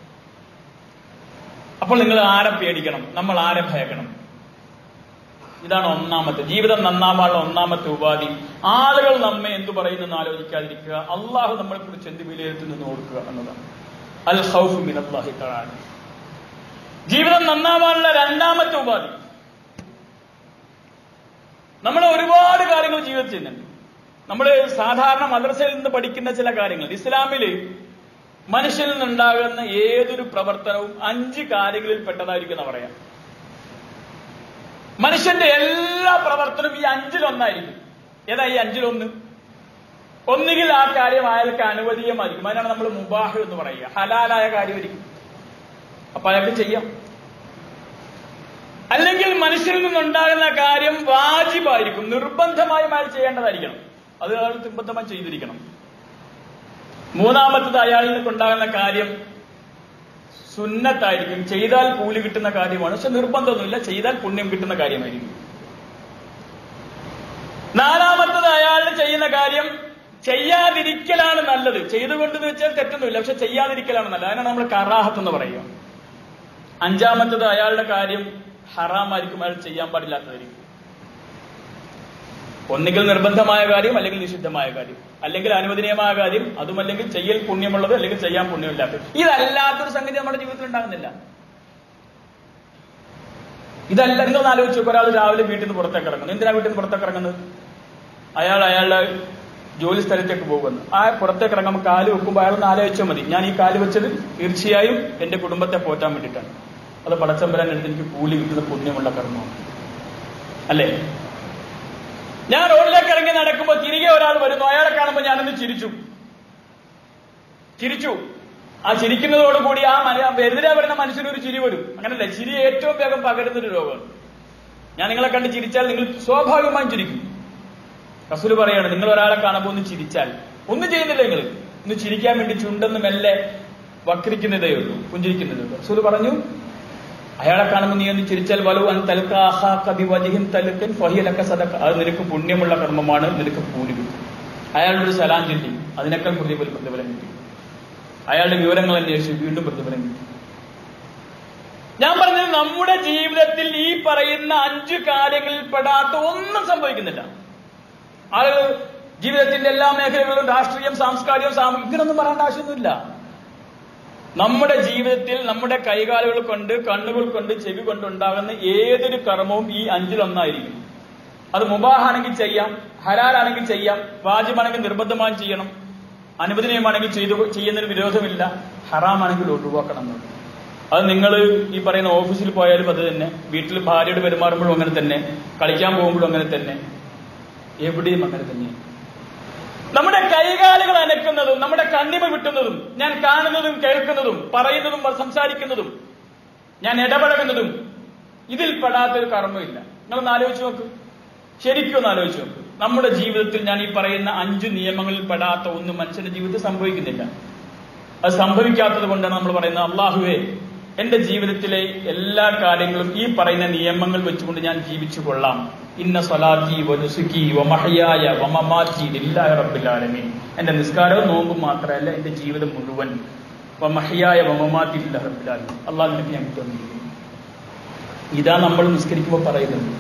S1: അപ്പോൾ നിങ്ങൾ ആരെ പേടിക്കണം? നമ്മൾ ആരെ ഭയക്കണം? ഇതാണ് ഒന്നാമത്തെ ജീവിതം നന്നാവാനുള്ള ഒന്നാമത്തെ ഉപാധി. ആളുകൾ നമ്മെ എന്തു പറയുന്നെന്ന് ആലോചിക്കാതിരിക്കുക, അള്ളാഹു നമ്മളെ കുറിച്ച് എന്ത് വിലയിരുത്തുന്നെന്ന് ഓർക്കുക എന്നതാണ്. അൽ ഖൗഫു മിനല്ലാഹി തആല. ജീവിതം നന്നാവാനുള്ള രണ്ടാമത്തെ ഉപാധി. നമ്മൾ ഒരുപാട് കാര്യങ്ങൾ ജീവിതത്തിൽ ചെയ്യുന്നുണ്ട്. നമ്മൾ സാധാരണ മദ്രസയിൽ നിന്ന് പഠിക്കുന്ന ചില കാര്യങ്ങൾ, ഇസ്ലാമില് മനുഷ്യനിൽ നിന്നുണ്ടാകുന്ന ഏതൊരു പ്രവർത്തനവും അഞ്ച് കാര്യങ്ങളിൽ പെട്ടതായിരിക്കും പറയാം. മനുഷ്യന്റെ എല്ലാ പ്രവർത്തനവും ഈ അഞ്ചിലൊന്നായിരിക്കും. ഏതാ ഈ അഞ്ചിലൊന്ന്? ഒന്നുകിൽ ആ കാര്യം അയാൾക്ക് അനുവദീയമായിരിക്കും, അതിനാണ് നമ്മൾ മുബാഹ് എന്ന് പറയുക, ഹലാലായ കാര്യമായിരിക്കും, അപ്പൊ അയാൾക്ക് ചെയ്യാം. അല്ലെങ്കിൽ മനുഷ്യരിൽ നിന്നുണ്ടാകുന്ന കാര്യം വാജിബായിരിക്കും, നിർബന്ധമായും അയാൾ ചെയ്യേണ്ടതായിരിക്കണം, അത് അയാൾ നിർബന്ധമായി ചെയ്തിരിക്കണം. മൂന്നാമത്തത് അയാളിൽ നിന്നുണ്ടാകുന്ന കാര്യം സുന്നത്തായിരിക്കും, ചെയ്താൽ കൂലി കിട്ടുന്ന കാര്യമാണ്, പക്ഷെ നിർബന്ധമൊന്നുമില്ല, ചെയ്താൽ പുണ്യം കിട്ടുന്ന കാര്യമായിരിക്കും. നാലാമത്തത് അയാൾ ചെയ്യുന്ന കാര്യം ചെയ്യാതിരിക്കലാണ് നല്ലത്, ചെയ്തുകൊണ്ടെന്ന് വെച്ചാൽ തെറ്റൊന്നുമില്ല, പക്ഷെ ചെയ്യാതിരിക്കലാണ് നല്ലത്, അതിനാണ് നമ്മൾ കറാഹത്ത് എന്ന് പറയുക. അഞ്ചാമത്തത് അയാളുടെ കാര്യം ഹറാമായിരിക്കും, അയാൾ ചെയ്യാൻ പാടില്ലാത്തതായിരിക്കും. ഒന്നുകിൽ നിർബന്ധമായ കാര്യം, അല്ലെങ്കിൽ നിഷിദ്ധമായ കാര്യം, അല്ലെങ്കിൽ അനുവദനീയമായ കാര്യം, അതുമല്ലെങ്കിൽ ചെയ്യൽ പുണ്യമുള്ളത്, അല്ലെങ്കിൽ ചെയ്യാൻ പുണ്യമില്ലാത്തത്. ഇതല്ലാത്തൊരു സംഗതി നമ്മുടെ ജീവിതത്തിൽ ഉണ്ടാകുന്നില്ല. ഇതല്ല, നിങ്ങളൊന്ന് ആലോചിച്ചു, ഒരാൾ രാവിലെ വീട്ടിൽ നിന്ന് പുറത്തേക്ക് ഇറങ്ങുന്നു. എന്തിനാ വീട്ടിൽ നിന്ന് പുറത്തേക്ക് ഇറങ്ങുന്നത്? അയാൾ അയാളുടെ ജോലി സ്ഥലത്തേക്ക് പോകുന്നു. ആ പുറത്തേക്ക് ഇറങ്ങുമ്പോൾ കാല് വെക്കുമ്പോൾ അയാളൊന്ന് ആലോചിച്ചാൽ മതി, ഞാൻ ഈ കാല് വെച്ചത് തീർച്ചയായും എന്റെ കുടുംബത്തെ പോറ്റാൻ വേണ്ടിയിട്ടാണ്, അത് പടച്ചമ്പരാൻ എടുത്ത് എനിക്ക് കൂലി കിട്ടുന്ന പുണ്യമുള്ള കർമ്മമാണ്, അല്ലേ? ഞാൻ റോഡിലേക്ക് ഇറങ്ങി നടക്കുമ്പോൾ തിരികെ ഒരാൾ വരുന്നു, അയാളെ കാണുമ്പോൾ ഞാനൊന്ന് ചിരിച്ചു ചിരിച്ചു ആ ചിരിക്കുന്നതോടുകൂടി ആ എതിരെ വരുന്ന മനുഷ്യനൊരു ചിരി വരും. അങ്ങനല്ലേ, ചിരി ഏറ്റവും വേഗം പകരുന്നൊരു രോഗമാണ്. ഞാൻ നിങ്ങളെ കണ്ട് ചിരിച്ചാൽ നിങ്ങൾ സ്വാഭാവികമായും ചിരിക്കും. റസൂല് പറയാണ്, നിങ്ങൾ ഒരാളെ കാണുമ്പോൾ ഒന്ന് ചിരിച്ചാൽ, ഒന്നും ചെയ്യുന്നില്ല, നിങ്ങൾ ഒന്ന് ചിരിക്കാൻ വേണ്ടി ചുണ്ടെന്ന് മെല്ലെ വക്രിക്കുന്നതേ ഉള്ളൂ, പുഞ്ചിരിക്കുന്നതേ ഉള്ളൂ. റസൂല് പറഞ്ഞു, അയാളെ കാണുമ്പോൾ നീ ഒന്ന് ചിരിച്ചാൽ വലു അൻ തൽഖ അഖാക ബിവജ്ഹിൻ തൽഖൻ ഫഹിയ ലക സദഖ, അത് നിനക്ക് പുണ്യമുള്ള കർമ്മമാണ്, നിനക്ക് കൂലി കിട്ടും. അയാളുടെ ഒരു സലാം ചൊല്ലി, അതിനേക്കാൾ പ്രതിഫലം പ്രതിഫലം കിട്ടി. അയാളുടെ വിവരങ്ങൾ അന്വേഷിച്ച് വീണ്ടും പ്രതിഫലം കിട്ടി. ഞാൻ പറഞ്ഞത്, നമ്മുടെ ജീവിതത്തിൽ ഈ പറയുന്ന അഞ്ചു കാര്യങ്ങളിൽ പെടാത്ത ഒന്നും സംഭവിക്കുന്നില്ല. ആളുകൾ ജീവിതത്തിന്റെ എല്ലാ മേഖലകളിലും രാഷ്ട്രീയം, സാംസ്കാരികം, സാമൂഹികം ഇങ്ങനൊന്നും പറയേണ്ട ആവശ്യമൊന്നുമില്ല. നമ്മുടെ ജീവിതത്തിൽ നമ്മുടെ കൈകാലുകൾ കൊണ്ട്, കണ്ണുകൾ കൊണ്ട്, ചെവി കൊണ്ടുണ്ടാകുന്ന ഏതൊരു കർമ്മവും ഈ അഞ്ചിലൊന്നായിരിക്കും. അത് മുബാഹാണെങ്കിൽ ചെയ്യാം, ഹലാലാണെങ്കിൽ ചെയ്യാം, വാജിബാണെങ്കിൽ നിർബന്ധമായും ചെയ്യണം, അനുവദനീയമാണെങ്കിൽ ചെയ്തു ചെയ്യുന്നതിന് വിരോധമില്ല, ഹറാമാണെങ്കിൽ ഒഴിവാക്കണം. അത് നിങ്ങൾ ഈ പറയുന്ന ഓഫീസിൽ പോയാലും അത് തന്നെ, വീട്ടിൽ ഭാര്യയോട് പെരുമാറുമ്പോഴും അങ്ങനെ തന്നെ, കളിക്കാൻ പോകുമ്പോഴും അങ്ങനെ തന്നെ, എവിടെയും അങ്ങനെ തന്നെ. നമ്മുടെ കൈകാലുകൾ അനക്കുന്നതും നമ്മുടെ കണ്ണിമ വിട്ടുന്നതും ഞാൻ കാണുന്നതും കേൾക്കുന്നതും പറയുന്നതും സംസാരിക്കുന്നതും ഞാൻ ഇടപഴകുന്നതും ഇതിൽ പെടാത്തൊരു കർമ്മമില്ല. നിങ്ങളൊന്ന് ആലോചിച്ച് നോക്ക്, ശരിക്കും ഒന്ന് ആലോചിച്ച് നോക്ക്. നമ്മുടെ ജീവിതത്തിൽ ഞാൻ ഈ പറയുന്ന അഞ്ചു നിയമങ്ങളിൽ പെടാത്ത ഒന്നും മനുഷ്യന്റെ ജീവിതത്തിൽ സംഭവിക്കുന്നില്ല. അത് സംഭവിക്കാത്തത് കൊണ്ടാണ് നമ്മൾ പറയുന്നത്, അള്ളാഹുവേ, എന്റെ ജീവിതത്തിലെ എല്ലാ കാര്യങ്ങളും ഈ പറയുന്ന നിയമങ്ങൾ വെച്ചുകൊണ്ട് ഞാൻ ജീവിച്ചു കൊള്ളാം. ഇന്ന സ്വലാത്തി വനുസുക്കി വമഹയായ വമമാറ്റി ലില്ലാഹി റബ്ബിൽ ആലമീൻ. എന്റെ നിസ്കാരവും നോമ്പും മാത്രമല്ല, എന്റെ ജീവിതം മുഴുവൻ വമഹയായ വമമാറ്റി ലില്ലാഹി റബ്ബിൽ ആലമീൻ, അള്ളാഹു നിനക്ക് ഞാൻ തന്നിരിക്കുന്നു. ഇതാ നമ്മൾ നിസ്കരിക്കുമ്പോൾ പറയുന്നത്.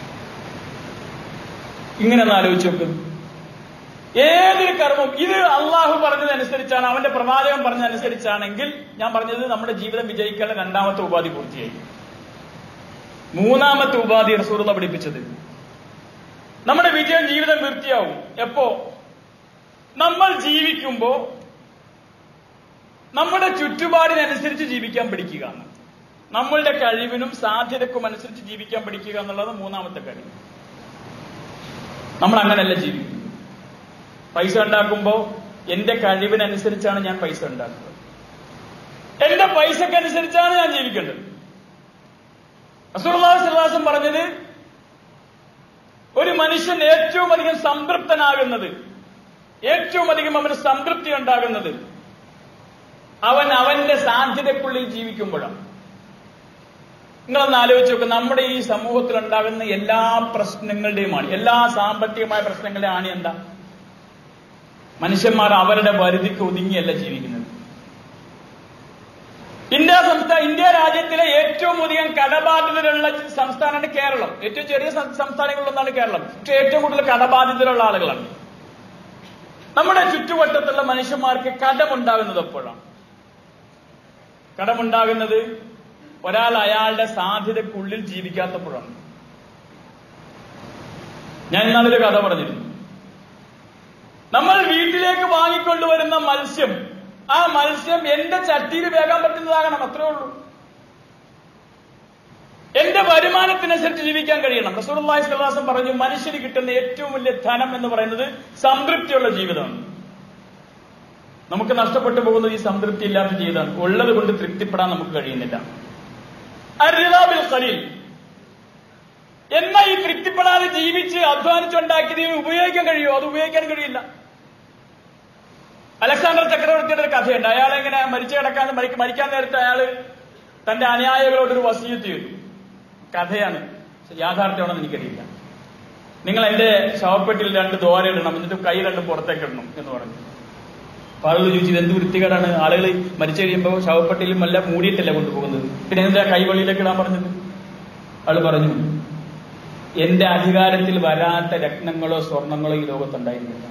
S1: ഇങ്ങനെ ഒന്ന് ആലോചിച്ച് നോക്ക്. ഏതൊരു കർമ്മം ഇത് അള്ളാഹു പറഞ്ഞതനുസരിച്ചാണ്, അവന്റെ പ്രവാചകൻ പറഞ്ഞതനുസരിച്ചാണെങ്കിൽ, ഞാൻ പറഞ്ഞത് നമ്മുടെ ജീവിതം വിജയിക്കാനുള്ള രണ്ടാമത്തെ ഉപാധി പൂർത്തിയായി. മൂന്നാമത്തെ ഉപാധി റസൂലുള്ളാഹി പഠിപ്പിച്ചത്, നമ്മുടെ വിജയം ജീവിതം വൃത്തിയാവും എപ്പോ? നമ്മൾ ജീവിക്കുമ്പോ നമ്മുടെ ചുറ്റുപാടിനനുസരിച്ച് ജീവിക്കാൻ പഠിക്കുക, നമ്മളുടെ കഴിവിനും സാധ്യതക്കും അനുസരിച്ച് ജീവിക്കാൻ പഠിക്കുക എന്നുള്ളത് മൂന്നാമത്തെ കാര്യം. നമ്മൾ അങ്ങനെയല്ല ജീവിക്കുന്നത്. പൈസ ഉണ്ടാക്കുമ്പോ എന്റെ കഴിവിനനുസരിച്ചാണ് ഞാൻ പൈസ ഉണ്ടാക്കുന്നത്, എന്റെ പൈസക്കനുസരിച്ചാണ് ഞാൻ ജീവിക്കേണ്ടത്. റസൂലുള്ളാഹി സ്വല്ലല്ലാഹു അലൈഹി വസല്ലം പറഞ്ഞത്, ഒരു മനുഷ്യൻ ഏറ്റവും അധികം സംതൃപ്തനാകുന്നത്, ഏറ്റവും അധികം അവന് സംതൃപ്തി ഉണ്ടാകുന്നത് അവൻ അവന്റെ സാധ്യതക്കുള്ളിൽ ജീവിക്കുമ്പോഴാണ്. നിങ്ങളൊന്ന് ആലോചിച്ച് നോക്കുക, നമ്മുടെ ഈ സമൂഹത്തിൽ ഉണ്ടാകുന്ന എല്ലാ പ്രശ്നങ്ങളുടെയുമാണ്, എല്ലാ സാമ്പത്തികമായ പ്രശ്നങ്ങളുടെയും ആണ് എന്താ? മനുഷ്യന്മാർ അവരുടെ പരിധിക്ക് ഒതുങ്ങിയല്ല ജീവിക്കുന്നത്. ഇന്ത്യ സംസ്ഥാന ഇന്ത്യ രാജ്യത്തിലെ ഏറ്റവും അധികം കടബാധിതരുള്ള സംസ്ഥാനമാണ് കേരളം. ഏറ്റവും ചെറിയ സംസ്ഥാനങ്ങളിലൊന്നാണ് കേരളം, പക്ഷെ ഏറ്റവും കൂടുതൽ കടബാധിതരുള്ള ആളുകളാണ്. നമ്മുടെ ചുറ്റുവട്ടത്തുള്ള മനുഷ്യന്മാർക്ക് കടമുണ്ടാകുന്നത് എപ്പോഴാണ്? കടമുണ്ടാകുന്നത് ഒരാൾ അയാളുടെ സാധ്യതക്കുള്ളിൽ ജീവിക്കാത്തപ്പോഴാണ്. ഞാൻ ഇന്നാളൊരു കഥ പറഞ്ഞിരുന്നു. നമ്മൾ വീട്ടിലേക്ക് വാങ്ങിക്കൊണ്ടുവരുന്ന മത്സ്യം, ആ മത്സ്യം എന്റെ ചട്ടിയിൽ വേകാൻ പറ്റുന്നതാകണം, അത്രേ ഉള്ളൂ. എന്റെ വരുമാനത്തിനനുസരിച്ച് ജീവിക്കാൻ കഴിയണം. റസൂലുള്ളാഹി സ്വല്ലല്ലാഹു അലൈഹി വസല്ലം പറഞ്ഞു, മനുഷ്യന് കിട്ടുന്ന ഏറ്റവും വലിയ ധനം എന്ന് പറയുന്നത് സംതൃപ്തിയുള്ള ജീവിതമാണ്. നമുക്ക് നഷ്ടപ്പെട്ടു പോകുന്നത് ഈ സംതൃപ്തി ഇല്ലാത്ത ജീവിതമാണ്. ഉള്ളത് കൊണ്ട് തൃപ്തിപ്പെടാൻ നമുക്ക് കഴിയുന്നില്ല. അർറിദാ ബിൽ ഖലീൽ, എന്നാ ഈ തൃപ്തിപ്പെടാതെ ജീവിച്ച് അധ്വാനിച്ചുണ്ടാക്കിയത് ഉപയോഗിക്കാൻ കഴിയുമോ? അത് ഉപയോഗിക്കാൻ കഴിയില്ല. അലക്സാണ്ടർ ചക്രവർത്തിയുടെ ഒരു കഥയുണ്ട്. അയാൾ എങ്ങനെ മരിച്ചു കിടക്കാൻ മരിക്കാൻ നേരത്തെ അയാള് തന്റെ അനുയായികളോടൊരു വസിയത്ത് ചെയ്തു. കഥയാണ്, യാഥാർത്ഥ്യമാണെന്ന് എനിക്കറിയില്ല. നിങ്ങൾ എന്റെ ശവപ്പെട്ടിയിൽ രണ്ട് ദോര ഇടണം, എന്നിട്ട് കൈ രണ്ടും പുറത്തേക്ക് ഇടണം എന്ന് പറഞ്ഞു. അപ്പൊ ആളുകൾ ചോദിച്ചത് എന്ത് വൃത്തികേടാണ്, ആളുകൾ മരിച്ചു കഴിയുമ്പോൾ ശവപ്പെട്ടിയിലും എല്ലാം മൂടിയിട്ടല്ല കൊണ്ടുപോകുന്നത്, പിന്നെ എന്താ കൈ വെളിയിലേക്ക് ഇടാൻ പറഞ്ഞത്? ആള് പറഞ്ഞു, എന്റെ അധികാരത്തിൽ വരാത്ത രത്നങ്ങളോ സ്വർണങ്ങളോ ഈ ലോകത്തുണ്ടായിരുന്നില്ല.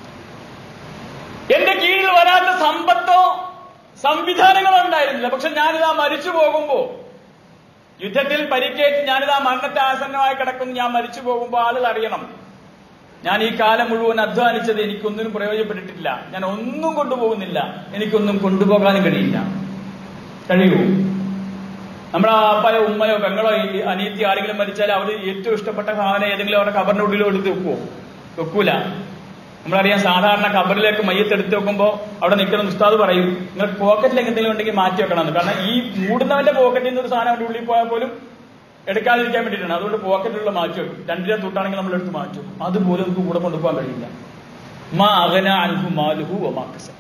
S1: എന്റെ കീഴിൽ വരാത്ത സമ്പത്തോ സംവിധാനങ്ങളോ ഉണ്ടായിരുന്നില്ല. പക്ഷെ ഞാനിതാ മരിച്ചു പോകുമ്പോ, യുദ്ധത്തിൽ പരിക്കേറ്റ് ഞാനിതാ മരണത്തെ ആസന്നമായി കിടക്കുന്നു, ഞാൻ മരിച്ചു പോകുമ്പോ ആളുകൾ അറിയണം, ഞാൻ ഈ കാലം മുഴുവൻ അധ്വാനിച്ചത് എനിക്കൊന്നിനും പ്രയോജനപ്പെട്ടിട്ടില്ല, ഞാൻ ഒന്നും കൊണ്ടുപോകുന്നില്ല, എനിക്കൊന്നും കൊണ്ടുപോകാനും കഴിയില്ല. കഴിയുമോ? നമ്മുടെ അപ്പായോ ഉമ്മയോ പെങ്ങളോ അനിയത്തി ആരെങ്കിലും മരിച്ചാൽ അവർ ഏറ്റവും ഇഷ്ടപ്പെട്ട സാധനം ഏതെങ്കിലും അവരുടെ കബറിന്റെ ഉള്ളിലോ എടുത്ത് വെക്കുവോ? വെക്കൂല. നമ്മളറിയാം, സാധാരണ കബറിലേക്ക് മയ്യത്ത് എടുത്ത് വെക്കുമ്പോൾ അവിടെ നിൽക്കുന്ന ഉസ്താദ് പറയും, നിങ്ങൾ പോക്കറ്റിലേക്ക് എന്തെങ്കിലും ഉണ്ടെങ്കിൽ മാറ്റി വെക്കണമെന്ന്. കാരണം ഈ മൂടുന്നവന്റെ പോക്കറ്റിൽ നിന്ന് ഒരു സാധനം അവന്റെ ഉള്ളിൽ പോയാൽ പോലും എടുക്കാതിരിക്കാൻ വേണ്ടിയിട്ടാണ്. അതുകൊണ്ട് പോക്കറ്റിലുള്ള മാറ്റി വെക്കും. രണ്ടിര തൊട്ടാണെങ്കിൽ നമ്മൾ എടുത്ത് മാറ്റി വെക്കും. അതുപോലും നമുക്ക് കൂടെ കൊണ്ടുപോകാൻ കഴിയില്ല. മാ അഗന അൻഹു മാലുഹു വമാ കസബ.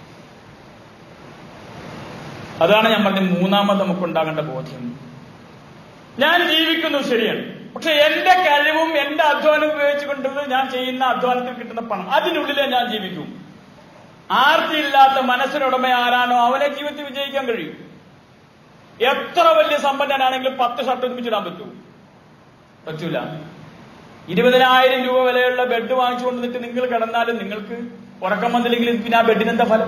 S1: അതാണ് ഞാൻ പറഞ്ഞ മൂന്നാമത് നമുക്ക് ഉണ്ടാകേണ്ട ബോധ്യം. ഞാൻ ജീവിക്കുന്നു ശരിയാണ്, പക്ഷെ എന്റെ കഴിവും എന്റെ അധ്വാനം ഉപയോഗിച്ചുകൊണ്ടത് ഞാൻ ചെയ്യുന്ന അധ്വാനത്തിൽ കിട്ടുന്ന പണം, അതിനുള്ളിലേ ഞാൻ ജീവിക്കും. ആർത്തിയില്ലാത്ത മനസ്സിനുടമ ആരാണോ അവനെ ജീവിതത്തിൽ വിജയിക്കാൻ കഴിയും. എത്ര വലിയ സമ്പന്നനാണെങ്കിലും പത്ത് ഷർട്ട് ഒരുമിച്ചിടാൻ പറ്റൂ? പറ്റൂല. ഇരുപതിനായിരം രൂപ വിലയുള്ള ബെഡ് വാങ്ങിച്ചു കൊണ്ടിട്ട് നിങ്ങൾ കിടന്നാലും നിങ്ങൾക്ക് ഉറക്കം വന്നില്ലെങ്കിൽ പിന്നെ ആ ബെഡിനെന്താ ഫലം?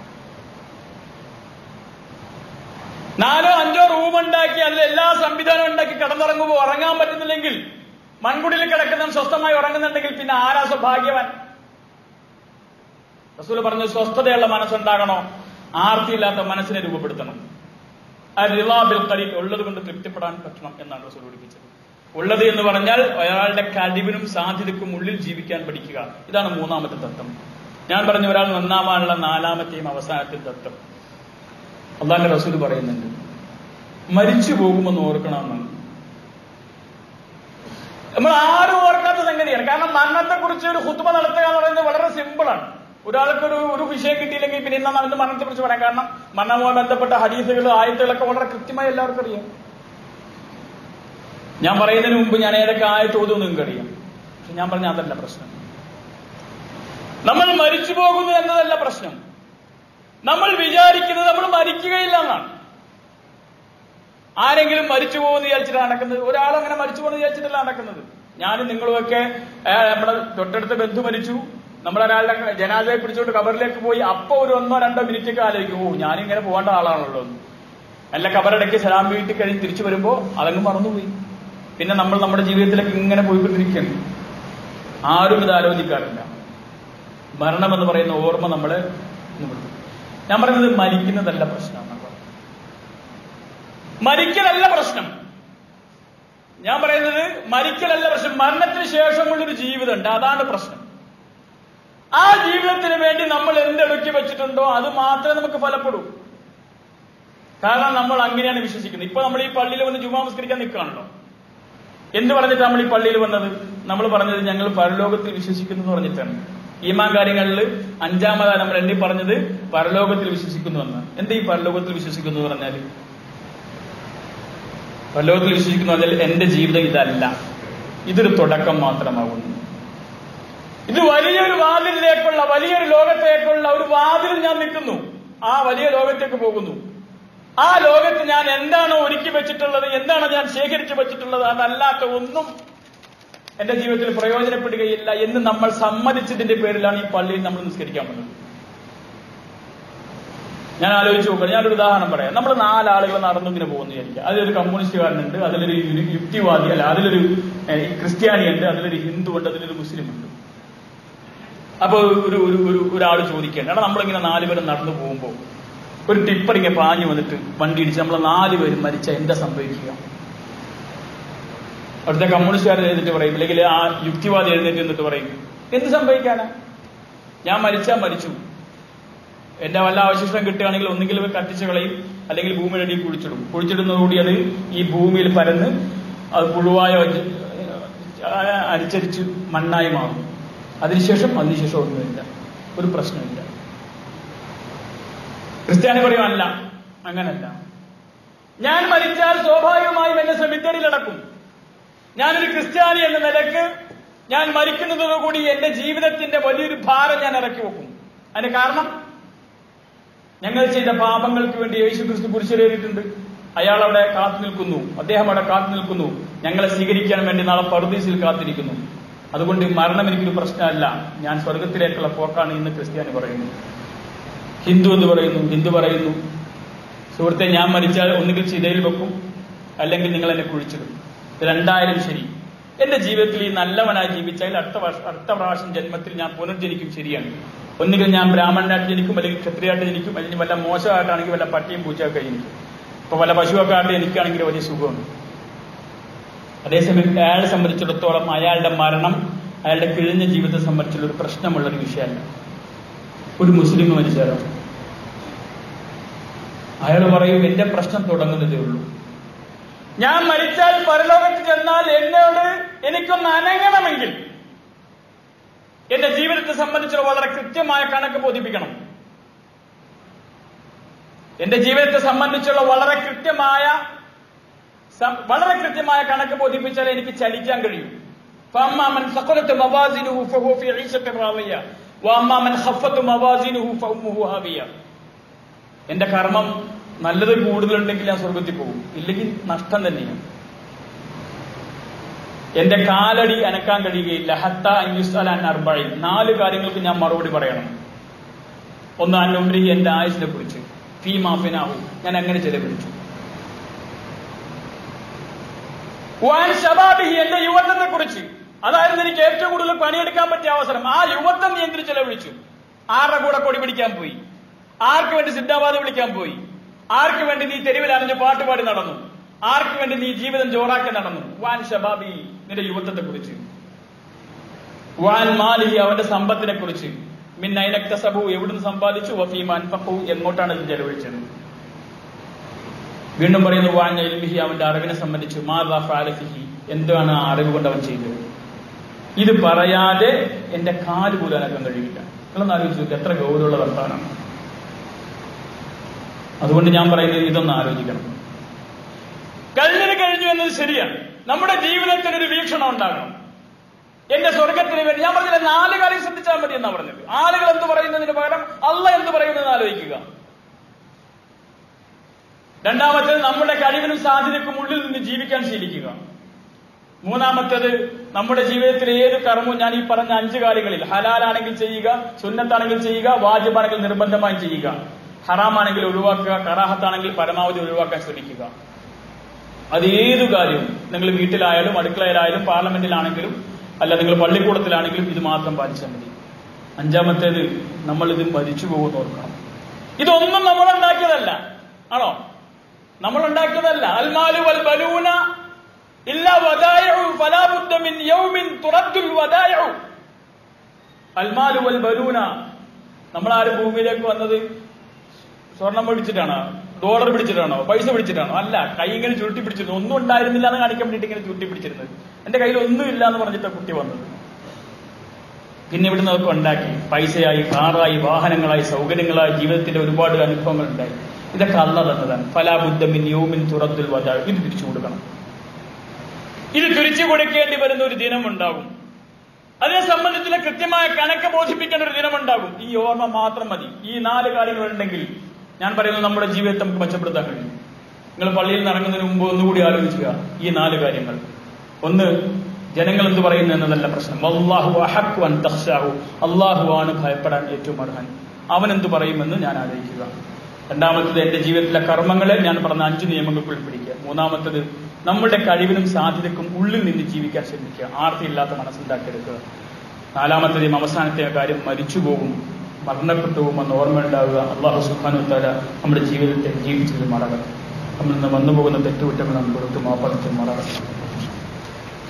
S1: നാലോ അഞ്ചോ റൂം ഉണ്ടാക്കി അതിൽ എല്ലാ സംവിധാനവും ഉണ്ടാക്കി കിടന്നുറങ്ങുമ്പോൾ ഉറങ്ങാൻ പറ്റുന്നില്ലെങ്കിൽ, മൺകുടിയിൽ കിടക്കുന്ന സ്വസ്ഥമായി ഉറങ്ങുന്നുണ്ടെങ്കിൽ പിന്നെ ആരാ ഭാഗ്യവാൻ? റസൂൽ പറഞ്ഞു, സ്വസ്ഥതയുള്ള മനസ്സുണ്ടാകണോ? ആർത്തിയില്ലാത്ത മനസ്സിനെ രൂപപ്പെടുത്തണം. അർറിദാ ബിൽ ഖലീൽ, ഉള്ളത് കൊണ്ട് തൃപ്തിപ്പെടാൻ പറ്റണം എന്നാണ് റസൂൽ പഠിപ്പിച്ചത്. ഉള്ളത് എന്ന് പറഞ്ഞാൽ ഒരാളുടെ കഴിവിനും സാധ്യതയ്ക്കും ഉള്ളിൽ ജീവിക്കാൻ പഠിക്കുക. ഇതാണ് മൂന്നാമത്തെ തത്വം. ഞാൻ പറഞ്ഞു, ഒരാൾ നന്നാവാനുള്ള നാലാമത്തെയും അവസാനത്തെ തത്വം അല്ലാഹുവിന്റെ റസൂൽ പറയുന്നുണ്ട്, മരിച്ചു പോകുമെന്ന് ഓർക്കണമെന്നാണ്. നമ്മൾ ആരും ഓർക്കാത്ത സംഗതിയാണ്. കാരണം മരണത്തെ കുറിച്ച് ഒരു ഖുത്ബ നടത്തുക എന്ന് പറയുന്നത് വളരെ സിമ്പിളാണ്. ഒരാൾക്കൊരു ഒരു വിഷയം കിട്ടിയില്ലെങ്കിൽ പിന്നെ എന്നാ അവന്റെ മരണത്തെ കുറിച്ച് പറയാം. കാരണം മരണവുമായി ബന്ധപ്പെട്ട ഹദീസുകൾ ആയത്തുകളൊക്കെ വളരെ കൃത്യമായി എല്ലാവർക്കും അറിയാം. ഞാൻ പറയുന്നതിന് മുമ്പ് ഞാൻ ഏതൊക്കെ ആയത്ത് ഓതും നിങ്ങൾക്ക് അറിയാം. പക്ഷെ ഞാൻ പറഞ്ഞ അതല്ല പ്രശ്നം. നമ്മൾ മരിച്ചു പോകുന്നു എന്നതല്ല പ്രശ്നം. നമ്മൾ വിചാരിക്കുന്നത് നമ്മൾ മരിക്കുകയില്ല എന്നാണ്. ആരെങ്കിലും മരിച്ചു പോകുമെന്ന് വിചാരിച്ചിട്ടാണ് നടക്കുന്നത്. ഒരാളങ്ങനെ മരിച്ചു പോകുമെന്ന് വിചാരിച്ചിട്ടല്ല നടക്കുന്നത്. ഞാനും നിങ്ങളുമൊക്കെ നമ്മുടെ തൊട്ടടുത്ത ബന്ധു മരിച്ചു, നമ്മളൊരാളുടെ ജനാസയെ പിടിച്ചുകൊണ്ട് കബറിലേക്ക് പോയി, അപ്പൊ ഒരു ഒന്നോ രണ്ടോ മിനിറ്റൊക്കെ ആലോചിക്കും, ഓ ഞാനിങ്ങനെ പോകേണ്ട ആളാണല്ലോ എന്ന്. അല്ല, കബറടക്കി സലാം വീട്ടിൽ കഴിഞ്ഞ് തിരിച്ചു വരുമ്പോ അതങ്ങ് മറന്നുപോയി. പിന്നെ നമ്മൾ നമ്മുടെ ജീവിതത്തിലേക്ക് ഇങ്ങനെ പോയിക്കൊണ്ടിരിക്കുകയാണ്. ആരും ഇത് ആലോചിക്കാറില്ല. മരണം എന്ന് പറയുന്ന ഓർമ്മ നമ്മളെ, ഞാൻ പറയുന്നത് മരിക്കുന്നതല്ല പ്രശ്നം. മരിക്കലല്ല പ്രശ്നം. ഞാൻ പറയുന്നത് മരിക്കലല്ല പ്രശ്നം. മരണത്തിന് ശേഷമുള്ളൊരു ജീവിതമുണ്ട്, അതാണ് പ്രശ്നം. ആ ജീവിതത്തിന് വേണ്ടി നമ്മൾ എന്തെടുക്കി വെച്ചിട്ടുണ്ടോ അത് മാത്രമേ നമുക്ക് ഫലപ്പെടൂ. കാരണം നമ്മൾ അങ്ങനെയാണ് വിശ്വസിക്കുന്നത്. ഇപ്പൊ നമ്മൾ ഈ പള്ളിയിൽ വന്ന് ജുമാ നമസ്കരിക്കാൻ നിൽക്കുകയാണല്ലോ. എന്ത് പറഞ്ഞിട്ട് നമ്മൾ ഈ പള്ളിയിൽ വന്നത്? നമ്മൾ പറഞ്ഞത് ഞങ്ങൾ പരലോകത്തിൽ വിശ്വസിക്കുന്നു എന്ന് പറഞ്ഞിട്ടാണ്. ഈമാൻ കാര്യങ്ങളിൽ അഞ്ചാമതാണ് നമ്മൾ എണ്ണി പറഞ്ഞത് പരലോകത്തിൽ വിശ്വസിക്കുന്നു എന്നാണ്. എന്താ ഈ പരലോകത്തിൽ വിശ്വസിക്കുന്നു എന്ന് പറഞ്ഞാൽ? പരലോകത്തിൽ വിശ്വസിക്കുന്നു പറഞ്ഞാൽ എന്റെ ജീവിതം ഇതല്ല, ഇതൊരു തുടക്കം മാത്രമാകുന്നു. ഇത് വലിയൊരു വാതിലിലേക്കുള്ള, വലിയൊരു ലോകത്തേക്കുള്ള ഒരു വാതിൽ ഞാൻ നിൽക്കുന്നു. ആ വലിയ ലോകത്തേക്ക് പോകുന്നു. ആ ലോകത്ത് ഞാൻ എന്താണോ ഒരുക്കി വെച്ചിട്ടുള്ളത്, എന്താണോ ഞാൻ ശേഖരിച്ചു വെച്ചിട്ടുള്ളത്, അതല്ലാത്ത ഒന്നും എന്റെ ജീവിതത്തിൽ പ്രയോജനപ്പെടുകയില്ല എന്ന് നമ്മൾ സമ്മതിച്ചതിന്റെ പേരിലാണ് ഈ പള്ളിയിൽ നമ്മൾ നിസ്കരിക്കാൻ വന്നത്. ഞാൻ ആലോചിച്ച് നോക്കുക. ഞാനൊരു ഉദാഹരണം പറയാം. നമ്മൾ നാലാളുകൾ നടന്നിങ്ങനെ പോകുന്നു വിചാരിക്കുക. അതിലൊരു കമ്മ്യൂണിസ്റ്റുകാരനുണ്ട്, അതിലൊരു യുക്തിവാദി അല്ല, അതിലൊരു ക്രിസ്ത്യാനിയുണ്ട്, അതിലൊരു ഹിന്ദു ഉണ്ട്, അതിലൊരു മുസ്ലിം ഉണ്ട്. അപ്പൊ ഒരു ഒരു ഒരാൾ ചോദിക്കുകയാണ്, എടാ നമ്മളിങ്ങനെ നാലുപേരും നടന്നു പോകുമ്പോൾ ഒരു ടിപ്പർ ഇങ്ങനെ പാഞ്ഞു വന്നിട്ട് വണ്ടി ഇടിച്ച് നമ്മൾ നാലുപേരും മരിച്ച എന്താ സംഭവിക്കുക? അവിടുത്തെ കമ്മ്യൂണിസ്റ്റുകാർ എഴുതിട്ട് പറയും, അല്ലെങ്കിൽ ആ യുക്തിവാദി എഴുന്നേറ്റ് എന്നിട്ട് പറയും, എന്ത് സംഭവിക്കാനാ, ഞാൻ മരിച്ചാൽ മരിച്ചു, എന്റെ വല്ല അവശിഷ്ടം കിട്ടുകയാണെങ്കിൽ ഒന്നുകിൽ കത്തിച്ചു കളയും, അല്ലെങ്കിൽ ഭൂമിയുടെ അടിയിൽ കുഴിച്ചിടും. കുഴിച്ചിടുന്നതോടുകൂടി അത് ഈ ഭൂമിയിൽ പരന്ന് അത് പുഴുവായ അനുസരിച്ച് മണ്ണായി മാറും. അതിനുശേഷം അതിനുശേഷം ഒന്നുമില്ല, ഒരു പ്രശ്നമില്ല. ക്രിസ്ത്യാനി പറയും അല്ല, അങ്ങനല്ല, ഞാൻ മരിച്ചാൽ സ്വാഭാവികമായും എന്നെ സെമിത്തേരിയിലടക്കും. ഞാനൊരു ക്രിസ്ത്യാനി എന്ന നിലക്ക് ഞാൻ മരിക്കുന്നതോടുകൂടി എന്റെ ജീവിതത്തിന്റെ വലിയൊരു ഭാരം ഞാൻ ഇറക്കി വെക്കും. അതിന് കാരണം ഞങ്ങൾ ചെയ്ത പാപങ്ങൾക്ക് വേണ്ടി യേശു ക്രിസ്തു കുരിശിലേറിയിട്ടുണ്ട്. അയാൾ അവിടെ കാത്തു നിൽക്കുന്നു, അദ്ദേഹം അവിടെ കാത്തു നിൽക്കുന്നു, ഞങ്ങളെ സ്വീകരിക്കാൻ വേണ്ടി നാളെ പറുദീസിൽ കാത്തിരിക്കുന്നു. അതുകൊണ്ട് മരണം എനിക്കൊരു പ്രശ്നമല്ല, ഞാൻ സ്വർഗത്തിലേക്കുള്ള പോക്കാണ് ഇന്ന് ക്രിസ്ത്യാനി പറയുന്നു. ഹിന്ദു എന്ന് പറയുന്നു, ഹിന്ദു പറയുന്നു, സുഹൃത്തെ, ഞാൻ മരിച്ചാൽ ഒന്നുകിൽ ചിതയിൽ വെക്കും, അല്ലെങ്കിൽ നിങ്ങൾ എന്നെ കുഴിച്ചിടും. രണ്ടായാലും ശരി, എന്റെ ജീവിതത്തിൽ ഈ നല്ലവനായി ജീവിച്ചാൽ അടുത്ത വർഷം അടുത്ത പ്രാവശ്യം ജന്മത്തിൽ ഞാൻ പുനർജനിക്കും. ശരിയാണ്, ഒന്നുകിൽ ഞാൻ ബ്രാഹ്മണനായിട്ട് ജനിക്കും, അല്ലെങ്കിൽ ക്ഷത്രിയായിട്ട് ജനിക്കും, അല്ലെങ്കിൽ വല്ല മോശമായിട്ടാണെങ്കിൽ വല്ല പട്ടിയും പൂച്ചയൊക്കെ ജനിക്കും. ഇപ്പൊ വല്ല പശുവൊക്കെ ആയിട്ട് എനിക്കാണെങ്കിൽ വലിയ സുഖമാണ്. അതേസമയം അയാളെ സംബന്ധിച്ചിടത്തോളം അയാളുടെ മരണം അയാളുടെ കിഴിഞ്ഞ ജീവിതത്തെ സംബന്ധിച്ചുള്ള ഒരു പ്രശ്നമുള്ളൊരു വിഷയമല്ല. ഒരു മുസ്ലിം മരിച്ചാലോ അയാൾ പറയും, എന്റെ പ്രശ്നം തുടങ്ങുന്നതേ ഉള്ളൂ, ഞാൻ മരിച്ചാൽ പരലോകത്ത് ചെന്നാൽ എന്നോട് എനിക്കൊന്ന് അനങ്ങണമെങ്കിൽ എന്റെ ജീവിതത്തെ സംബന്ധിച്ചുള്ള വളരെ കൃത്യമായ കണക്ക് ബോധിപ്പിക്കണം. എന്റെ ജീവിതത്തെ സംബന്ധിച്ചുള്ള വളരെ കൃത്യമായ വളരെ കൃത്യമായ കണക്ക് ബോധിപ്പിച്ചാൽ എനിക്ക് ചലിക്കാൻ കഴിയും. ഫഅമ്മാമൻ സഖലത്ത് മവാസിനുഹു ഫഹുവ ഫീ ഈശത്തിൻ റാദിയ വഅമ്മാമൻ ഖഫത്ത് മവാസിനുഹു ഫഉമ്മുഹു ഹാവിയ. എന്റെ കർമ്മം നല്ലത് കൂടുതലുണ്ടെങ്കിൽ ഞാൻ സ്വർഗത്തിൽ പോകും, ഇല്ലെങ്കിൽ നഷ്ടം തന്നെയാണ്. എന്റെ കാലടി അനക്കാൻ കഴിയുകയില്ല. ഹത്ത അൻയുസ്അല അൻ അർബഈൻ, നാല് കാര്യങ്ങൾക്ക് ഞാൻ മറുപടി പറയണം. ഒന്ന്, അൻ ഉംരി, എന്റെ ആയുസിനെ കുറിച്ച്, ഫീമാ ഫിനാഹു, ഞാൻ എങ്ങനെ ചെലവഴിച്ചു. വഅൻ ശബാബിഹി, എന്റെ യുവത്വത്തെ കുറിച്ച്, അതായിരുന്നു എനിക്ക് ഏറ്റവും കൂടുതൽ പണിയെടുക്കാൻ പറ്റിയ അവസരം. ആ യുവത്വം നീ എന്തിനു ചെലവഴിച്ചു? ആരുടെ കൂടെ കൊടി പിടിക്കാൻ പോയി? ആർക്ക് വേണ്ടി സിദ്ധാബാദ് വിളിക്കാൻ പോയി? ആർക്ക് വേണ്ടി നീ തെരുവിൽ അറിഞ്ഞ് പാട്ടുപാടി നടന്നു? ആർക്ക് വേണ്ടി നീ ജീവിതം ജോറാക്കി നടന്നു? വാൻ ഷബാബി, നിന്റെ യുവത്വത്തെ കുറിച്ച്. വാൻ മാലിഹി, അവന്റെ സമ്പത്തിനെ കുറിച്ച്. മിൻ ഐനക്തസബു, എവിടുന്ന് സമ്പാദിച്ചു. വഫീമാൻ ഫഖു, എങ്ങോട്ടാണ് ഇത് ചെലവഴിച്ചത്. വീണ്ടും പറയുന്നു, വാൻ ഇൽമിഹി, അവന്റെ അറിവിനെ സംബന്ധിച്ചു. മാദാ ഫഅല ഫിഹി, എന്താണ് ആ അറിവ് കൊണ്ട് അവൻ ചെയ്തത്. ഇത് പറയാതെ എന്റെ കാല് പോലും അനക്കാൻ കഴിയില്ല. നിങ്ങളൊന്ന് ആലോചിച്ചു, എത്ര ഗൗരവമുള്ള വർത്താനാണ്. അതുകൊണ്ട് ഞാൻ പറയുന്നത് ഇതൊന്ന് ആലോചിക്കണം. കഴിഞ്ഞത് കഴിഞ്ഞു എന്നത് ശരിയാണ്. നമ്മുടെ ജീവിതത്തിന് ഒരു വീക്ഷണം ഉണ്ടാകണം. എന്റെ സ്വർഗത്തിന് വേണ്ടി ഞാൻ പറഞ്ഞില്ല, നാല് കാര്യം ശ്രദ്ധിച്ചാൽ മതി എന്നാ പറഞ്ഞത്. ആളുകൾ എന്ത് പറയുന്നതിന് പകരം അള്ള എന്ത് പറയുന്നതെന്ന് ആലോചിക്കുക. രണ്ടാമത്തേത്, നമ്മുടെ കഴിവിനും സാധ്യതയ്ക്കും ഉള്ളിൽ നിന്ന് ജീവിക്കാൻ ശീലിക്കുക. മൂന്നാമത്തേത്, നമ്മുടെ ജീവിതത്തിൽ ഏത് കർമ്മവും ഞാൻ ഈ പറഞ്ഞ അഞ്ച് കാര്യങ്ങളിൽ ഹലാലാണെങ്കിൽ ചെയ്യുക, സുന്നത്താണെങ്കിൽ ചെയ്യുക, വാജിബാണെങ്കിൽ നിർബന്ധമായും ചെയ്യുക, ഹറാമാണെങ്കിൽ ഒഴിവാക്കുക, കറാഹത്താണെങ്കിൽ പരമാവധി ഒഴിവാക്കാൻ ശ്രമിക്കുക. അത് ഏതു കാര്യവും, നിങ്ങൾ വീട്ടിലായാലും അടുക്കളയിലായാലും പാർലമെന്റിലാണെങ്കിലും അല്ല നിങ്ങൾ പള്ളിക്കൂടത്തിലാണെങ്കിലും ഇത് മാത്രം പാലിച്ചാൽ മതി. അഞ്ചാമത്തേത്, നമ്മൾ ഇത് മരിച്ചു പോകുമെന്ന് ഓർക്കണം. ഇതൊന്നും നമ്മളുണ്ടാക്കിയതല്ല, ആണോ? നമ്മളുണ്ടാക്കിയതല്ല. അൽമാലു വൽ ബലൂന ഇല്ലാ വദായിഉ ഫലാ ബുദ്ദ മിൻ യൗമിൻ തുറദ്ദുൽ വദായിഉ. അൽമാലു വൽ ബലൂന, നമ്മളാരും ഭൂമിയിലേക്ക് വന്നത് സ്വർണം പിടിച്ചിട്ടാണോ, ഡോളർ പിടിച്ചിട്ടാണോ, പൈസ പിടിച്ചിട്ടാണോ? അല്ല, കൈ ഇങ്ങനെ ചുരുട്ടി പിടിച്ചിരുന്നു. ഒന്നും ഉണ്ടായിരുന്നില്ല എന്ന് കാണിക്കാൻ വേണ്ടിയിട്ട് ഇങ്ങനെ ചുരുട്ടി പിടിച്ചിരുന്നത്. എന്റെ കയ്യിൽ ഒന്നും ഇല്ല എന്ന് പറഞ്ഞിട്ടാണ് കുട്ടി വന്നത്. പിന്നെ ഇവിടുന്ന് അതൊക്കെ ഉണ്ടാക്കി, പൈസയായി, കാറായി, വാഹനങ്ങളായി, സൗകര്യങ്ങളായി, ജീവിതത്തിന്റെ ഒരുപാട് അനുഭവങ്ങൾ ഉണ്ടായി. ഇതൊക്കെ അല്ല തന്നതാണ്. ഫലാ ബുദ്ദ മിൻ യൗമിൻ തുറദ്ദുൽ വദാഇ. ഇത് തിരിച്ചു കൊടുക്കണം. ഇത് തിരിച്ചു കൊടുക്കേണ്ടി വരുന്ന ഒരു ദിനമുണ്ടാകും. അതിനെ സംബന്ധിച്ചുള്ള കൃത്യമായ കണക്ക് ബോധിപ്പിക്കേണ്ട ഒരു ദിനമുണ്ടാകും. ഈ ഓർമ്മ മാത്രം മതി. ഈ നാല് കാര്യങ്ങളുണ്ടെങ്കിൽ ഞാൻ പറയുന്നത് നമ്മുടെ ജീവിതത്തെ നമുക്ക് മെച്ചപ്പെടുത്താൻ കഴിയും. നിങ്ങൾ പള്ളിയിൽ നിന്ന് ഇറങ്ങുന്നതിന് മുമ്പ് ഒന്നുകൂടി ആലോചിക്കുക ഈ നാല് കാര്യങ്ങൾ. ഒന്ന്, ജനങ്ങൾ എന്ത് പറയുന്നു എന്നതല്ല പ്രശ്നം. വല്ലാഹു അഹഖു അൻ തഖ്ശാഹു, അല്ലാഹു ആണ് ഭയപ്പെടാൻ ഏറ്റവും അർഹൻ. അവൻ എന്ത് പറയുമെന്ന് ഞാൻ ആലോചിക്കുക. രണ്ടാമത്തത്, എന്റെ ജീവിതത്തിലെ കർമ്മങ്ങളെ ഞാൻ പറഞ്ഞ അഞ്ച് നിയമങ്ങൾക്കുള്ളിൽ പിടിക്കുക. മൂന്നാമത്തത്, നമ്മുടെ കഴിവിനും സാധ്യതയ്ക്കും ഉള്ളിൽ നിന്ന് ജീവിക്കാൻ ശ്രമിക്കുക. ആർത്തിയില്ലാത്ത മനസ്സുണ്ടാക്കിയെടുക്കുക. നാലാമത്തതും അവസാനത്തെ കാര്യം, മരിച്ചു പോകും, മരണപ്പെട്ടു പോകുമെന്ന് ഓർമ്മയുണ്ടാവുക. അല്ലാഹു സുബ്ഹാനഹു വ തആല നമ്മുടെ ജീവിതത്തെ ജീവിച്ചത് മറകട്ടെ. നമ്മളിൽ നിന്ന് വന്നുപോകുന്ന തെറ്റുകുറ്റങ്ങൾ നമ്മൾ കൊടുത്ത് മാപ്പാടത്തിൽ മറകട്ടെ.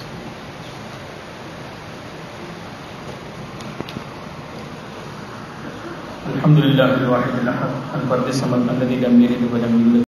S1: الحمد لله الواحد الأحد الفرد الصمد الذي لم يلد ولم يولد